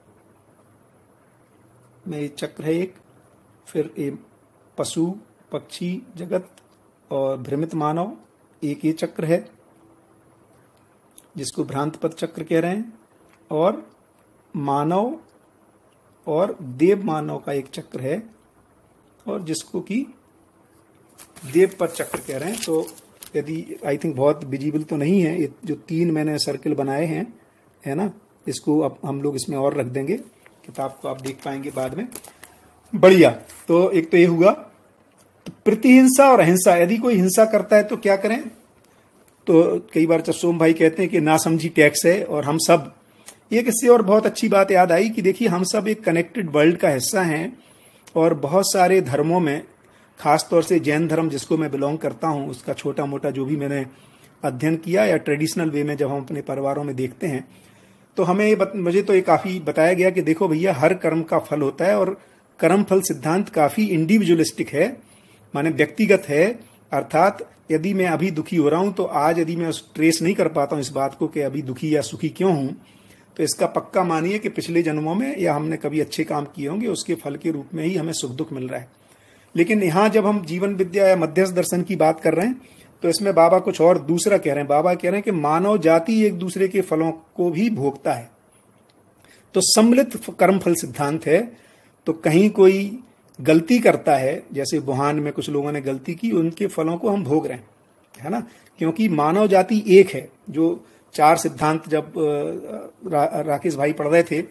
में ये चक्र है एक, फिर ये पशु पक्षी जगत और भ्रमित मानव एक ये चक्र है जिसको भ्रांत पद चक्र कह रहे हैं, और मानव और देव मानव का एक चक्र है और जिसको कि देव पद चक्र कह रहे हैं। तो यदि आई थिंक बहुत विजिबल तो नहीं है, ये जो तीन मैंने सर्किल बनाए हैं, है ना, इसको अब हम लोग इसमें और रख देंगे, किताब को आप देख पाएंगे बाद में। बढ़िया। तो एक तो ये हुआ प्रतिहिंसा और अहिंसा। यदि कोई हिंसा करता है तो क्या करें, तो कई बार चशोम भाई कहते हैं कि नासमझी टैक्स है, और हम सब, एक इससे और बहुत अच्छी बात याद आई कि देखिए हम सब एक कनेक्टेड वर्ल्ड का हिस्सा हैं, और बहुत सारे धर्मों में, खासतौर से जैन धर्म जिसको मैं बिलोंग करता हूं, उसका छोटा मोटा जो भी मैंने अध्ययन किया या ट्रेडिशनल वे में जब हम अपने परिवारों में देखते हैं, तो हमें ये बत, मुझे तो ये काफी बताया गया कि देखो भैया हर कर्म का फल होता है, और कर्म फल सिद्धांत काफी इंडिविजुअलिस्टिक है, माने व्यक्तिगत है। अर्थात यदि मैं अभी दुखी हो रहा हूं तो आज यदि मैं ट्रेस नहीं कर पाता हूं इस बात को कि अभी दुखी या सुखी क्यों हूं, तो इसका पक्का मानिए कि पिछले जन्मों में या हमने कभी अच्छे काम किए होंगे, उसके फल के रूप में ही हमें सुख दुख मिल रहा है। लेकिन यहाँ जब हम जीवन विद्या या मध्यस्थ दर्शन की बात कर रहे हैं, तो इसमें बाबा कुछ और दूसरा कह रहे हैं। बाबा कह रहे हैं कि मानव जाति एक दूसरे के फलों को भी भोगता है, तो सम्मिलित कर्म फल सिद्धांत है। तो कहीं कोई गलती करता है, जैसे वुहान में कुछ लोगों ने गलती की, उनके फलों को हम भोग रहे हैं, है ना, क्योंकि मानव जाति एक है। जो चार सिद्धांत जब रा, राकेश भाई पढ़ रहे थे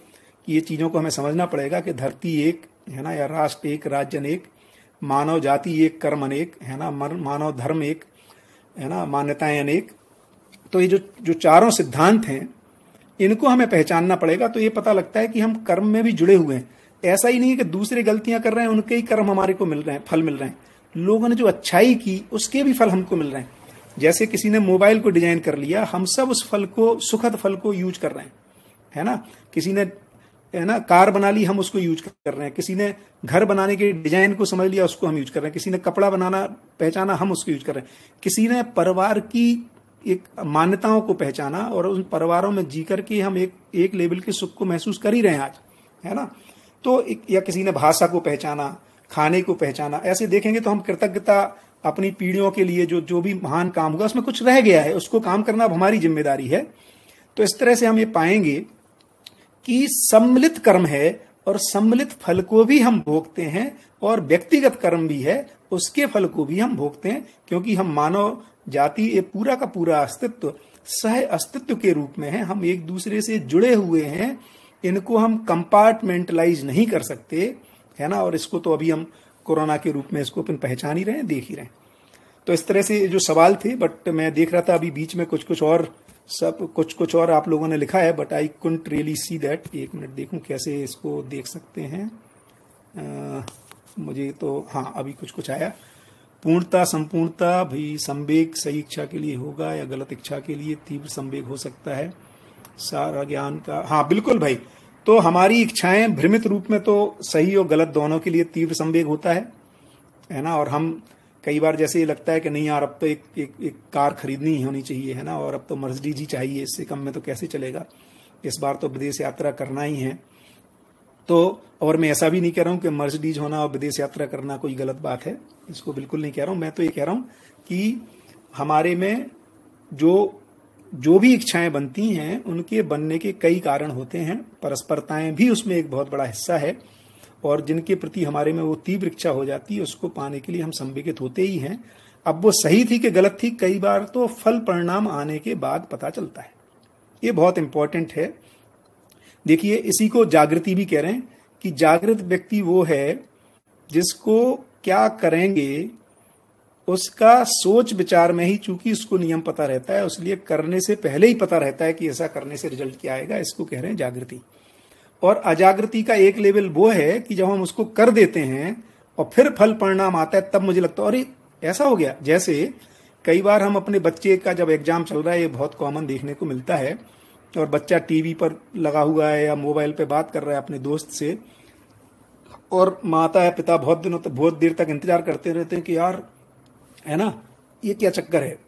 कि ये चीजों को हमें समझना पड़ेगा कि धरती एक है ना, या राष्ट्र एक, राज्य अनेक, मानव जाति एक, कर्म अनेक है ना, मानव धर्म एक है ना, मान्यताएं अनेक। तो ये जो जो चारों सिद्धांत हैं इनको हमें पहचानना पड़ेगा। तो ये पता लगता है कि हम कर्म में भी जुड़े हुए हैं। ऐसा ही नहीं है कि दूसरे गलतियां कर रहे हैं उनके ही कर्म हमारे को मिल रहे हैं, फल मिल रहे हैं। लोगों ने जो अच्छाई की उसके भी फल हमको मिल रहे हैं। जैसे किसी ने मोबाइल को डिजाइन कर लिया, हम सब उस फल को, सुखद फल को यूज कर रहे हैं, है ना। किसी ने है ना कार बना ली, हम उसको यूज कर रहे हैं। किसी ने घर बनाने के डिजाइन को समझ लिया, उसको हम यूज कर रहे हैं। किसी ने कपड़ा बनाना पहचाना, हम उसको यूज कर रहे हैं। किसी ने परिवार की एक मान्यताओं को पहचाना और उन परिवारों में जी करके हम एक एक लेवल के सुख को महसूस कर ही रहे हैं आज, है ना। तो या किसी ने भाषा को पहचाना, खाने को पहचाना। ऐसे देखेंगे तो हम कृतज्ञता अपनी पीढ़ियों के लिए जो जो भी महान काम हुआ उसमें कुछ रह गया है, उसको काम करना अब हमारी जिम्मेदारी है। तो इस तरह से हम ये पाएंगे कि सम्मिलित कर्म है और सम्मिलित फल को भी हम भोगते हैं, और व्यक्तिगत कर्म भी है उसके फल को भी हम भोगते हैं, क्योंकि हम मानव जाति ये पूरा का पूरा अस्तित्व सह अस्तित्व के रूप में है। हम एक दूसरे से जुड़े हुए हैं, इनको हम कंपार्टमेंटलाइज नहीं कर सकते, है ना। और इसको तो अभी हम कोरोना के रूप में इसको अपन पहचान ही रहे हैं, देख ही रहे हैं। तो इस तरह से जो सवाल थे, बट मैं देख रहा था अभी बीच में कुछ कुछ और सब कुछ कुछ और आप लोगों ने लिखा है, but I couldn't really see that. एक मिनट देखूं कैसे इसको देख सकते हैं। आ, मुझे तो हाँ अभी कुछ कुछ आया। पूर्णता संपूर्णता भी संवेग सही इच्छा के लिए होगा या गलत इच्छा के लिए तीव्र संवेग हो सकता है। सारा ज्ञान का, हाँ बिल्कुल भाई। तो हमारी इच्छाएं भ्रमित रूप में तो सही और गलत दोनों के लिए तीव्र संवेग होता है, है ना। और हम कई बार जैसे ये लगता है कि नहीं यार अब तो एक एक, एक कार खरीदनी ही होनी चाहिए, है ना, और अब तो मर्सिडीज ही चाहिए, इससे कम में तो कैसे चलेगा, इस बार तो विदेश यात्रा करना ही है। तो और मैं ऐसा भी नहीं कह रहा हूं कि मर्सिडीज होना और विदेश यात्रा करना कोई गलत बात है, इसको बिल्कुल नहीं कह रहा हूं। मैं तो ये कह रहा हूं कि हमारे में जो जो भी इच्छाएं बनती हैं उनके बनने के कई कारण होते हैं, परस्परताएं भी उसमें एक बहुत बड़ा हिस्सा है, और जिनके प्रति हमारे में वो तीव्र इच्छा हो जाती है उसको पाने के लिए हम संवेगित होते ही हैं। अब वो सही थी कि गलत थी, कई बार तो फल परिणाम आने के बाद पता चलता है। ये बहुत इंपॉर्टेंट है। देखिए इसी को जागृति भी कह रहे हैं कि जागृत व्यक्ति वो है जिसको क्या करेंगे उसका सोच विचार में ही, चूंकि उसको नियम पता रहता है, इसलिए करने से पहले ही पता रहता है कि ऐसा करने से रिजल्ट क्या आएगा, इसको कह रहे हैं जागृति। और अजागृति का एक लेवल वो है कि जब हम उसको कर देते हैं और फिर फल परिणाम आता है तब मुझे लगता है अरे ऐसा हो गया। जैसे कई बार हम अपने बच्चे का जब एग्जाम चल रहा है, ये बहुत कॉमन देखने को मिलता है, और बच्चा टीवी पर लगा हुआ है या मोबाइल पे बात कर रहा है अपने दोस्त से, और माता या पिता बहुत दिनों तक बहुत देर तक इंतजार करते रहते हैं कि यार है ना ये क्या चक्कर है।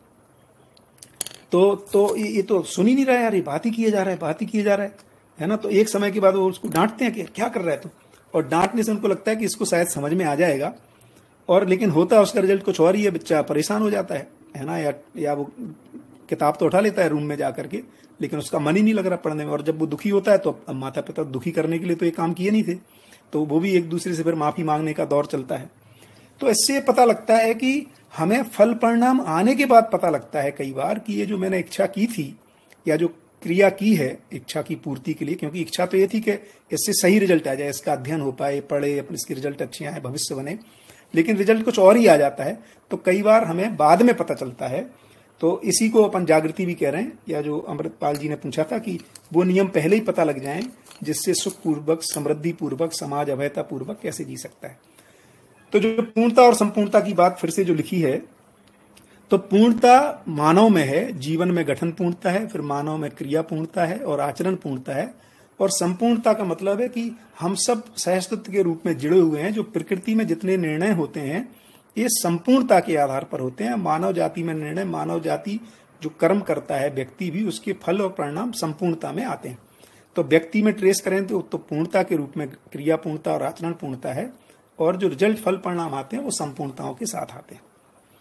तो तो ये तो सुन ही नहीं रहा है यार, ये बात ही किए जा रहा है बात ही किए जा रहा है है ना। तो एक समय के बाद वो उसको डांटते हैं कि क्या कर रहा है तू, और डांटने से उनको लगता है कि इसको शायद समझ में आ जाएगा, और लेकिन होता है उसका रिजल्ट कुछ और ही है। बच्चा परेशान हो जाता है है ना, या या वो किताब तो उठा लेता है रूम में जा करके, लेकिन उसका मन ही नहीं लग रहा पढ़ने में। और जब वो दुखी होता है तो अब माता पिता दुखी करने के लिए तो ये काम किए नहीं थे, तो वो भी एक दूसरे से फिर माफी मांगने का दौर चलता है। तो इससे पता लगता है कि हमें फल परिणाम आने के बाद पता लगता है कई बार कि ये जो मैंने इच्छा की थी या जो क्रिया की है इच्छा की पूर्ति के लिए, क्योंकि इच्छा तो ये थी कि इससे सही रिजल्ट आ जाए, इसका अध्ययन हो पाए, पढ़े, अपने इसके रिजल्ट अच्छे आए, भविष्य बने, लेकिन रिजल्ट कुछ और ही आ जाता है। तो कई बार हमें बाद में पता चलता है। तो इसी को अपन जागृति भी कह रहे हैं, या जो अमृतपाल जी ने पूछा था कि वो नियम पहले ही पता लग जाएं जिससे सुख पूर्वक, समृद्धि पूर्वक, समाज अभयता पूर्वक कैसे जी सकता है। तो जो पूर्णता और संपूर्णता की बात फिर से जो लिखी है, तो पूर्णता मानव में है, जीवन में गठन पूर्णता है, फिर मानव में क्रिया पूर्णता है और आचरण पूर्णता है, और संपूर्णता का मतलब है कि हम सब सहअस्तित्व के रूप में जुड़े हुए हैं। जो प्रकृति में जितने निर्णय होते हैं ये संपूर्णता के आधार पर होते हैं। मानव जाति में निर्णय, मानव जाति जो कर्म करता है व्यक्ति भी, उसके फल और परिणाम संपूर्णता में आते हैं। तो व्यक्ति में ट्रेस करें तो, तो पूर्णता के रूप में क्रिया पूर्णता और आचरण पूर्णता है, और जो रिजल्ट फल परिणाम आते हैं वो संपूर्णताओं के साथ आते हैं।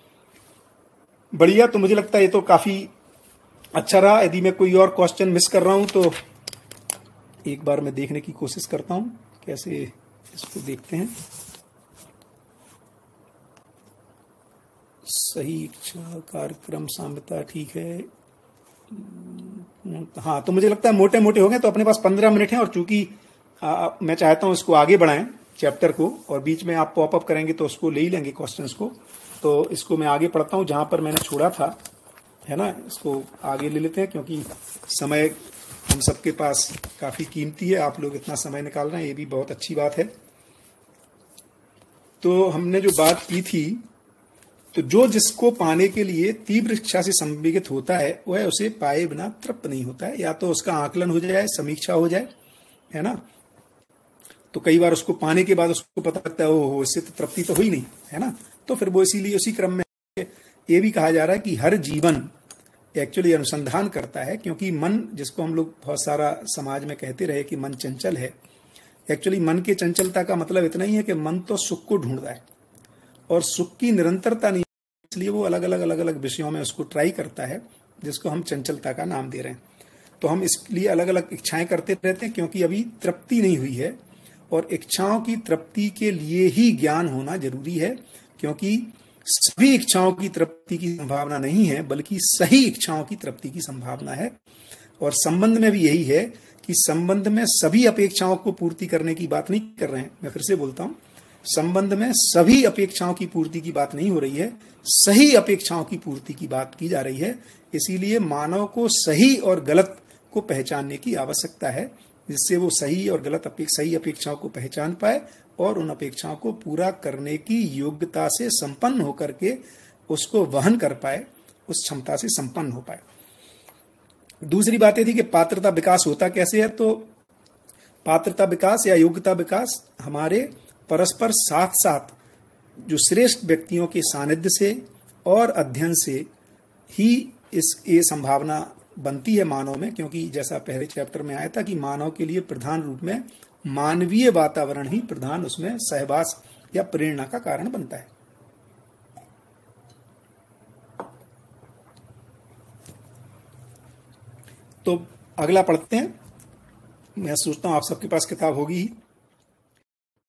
बढ़िया। तो मुझे लगता है ये तो काफी अच्छा रहा। यदि मैं कोई और क्वेश्चन मिस कर रहा हूं तो एक बार मैं देखने की कोशिश करता हूं कैसे इसको देखते हैं। सही इच्छा कार्यक्रम साम्यता ठीक है। हाँ, तो मुझे लगता है मोटे मोटे हो गए। तो अपने पास पंद्रह मिनट है, और चूंकि आ, मैं चाहता हूं इसको आगे बढ़ाएं चैप्टर को, और बीच में आप पॉपअप करेंगे तो उसको ले ही लेंगे क्वेश्चंस को। तो इसको मैं आगे पढ़ता हूं जहां पर मैंने छोड़ा था, है ना। इसको आगे ले लेते हैं क्योंकि समय हम सबके पास काफी कीमती है। आप लोग इतना समय निकाल रहे हैं, ये भी बहुत अच्छी बात है। तो हमने जो बात की थी, तो जो जिसको पाने के लिए तीव्र इच्छा से संवेगित होता है वह उसे पाए बिना तृप्त नहीं होता है। या तो उसका आकलन हो जाए, समीक्षा हो जाए, है ना। तो कई बार उसको पाने के बाद उसको पता लगता है ओहो इससे तो तृप्ति तो हुई नहीं, है ना। तो फिर वो इसीलिए उसी क्रम में ये भी कहा जा रहा है कि हर जीवन एक्चुअली अनुसंधान करता है, क्योंकि मन, जिसको हम लोग बहुत सारा समाज में कहते रहे कि मन चंचल है, एक्चुअली मन की चंचलता का मतलब इतना ही है कि मन तो सुख को ढूंढ रहा है और सुख की निरंतरता नहीं, इसलिए वो अलग अलग अलग अलग विषयों में उसको ट्राई करता है, जिसको हम चंचलता का नाम दे रहे हैं। तो हम इसलिए अलग अलग इच्छाएं करते रहते हैं क्योंकि अभी तृप्ति नहीं हुई है, और इच्छाओं की तृप्ति के लिए ही ज्ञान होना जरूरी है, क्योंकि सभी इच्छाओं की तृप्ति की संभावना नहीं है, बल्कि सही इच्छाओं की तृप्ति की संभावना है। और संबंध में भी यही है कि संबंध में सभी अपेक्षाओं को पूर्ति करने की बात नहीं कर रहे हैं। मैं फिर से बोलता हूं, संबंध में सभी अपेक्षाओं की पूर्ति की बात नहीं हो रही है, सही अपेक्षाओं की पूर्ति की बात की जा रही है। इसीलिए मानव को सही और गलत को पहचानने की आवश्यकता है, जिससे वो सही और गलत अपेक्षा सही अपेक्षाओं को पहचान पाए और उन अपेक्षाओं को पूरा करने की योग्यता से संपन्न होकर के उसको वहन कर पाए, उस क्षमता से संपन्न हो पाए। दूसरी बात यह थी कि पात्रता विकास होता कैसे है। तो पात्रता विकास या योग्यता विकास हमारे परस्पर साथ साथ जो श्रेष्ठ व्यक्तियों के सानिध्य से और अध्ययन से ही इस ये संभावना बनती है मानव में, क्योंकि जैसा पहले चैप्टर में आया था कि मानव के लिए प्रधान रूप में मानवीय वातावरण ही प्रधान उसमें सहवास या प्रेरणा का कारण बनता है। तो अगला पढ़ते हैं। मैं सोचता हूं आप सबके पास किताब होगी ही।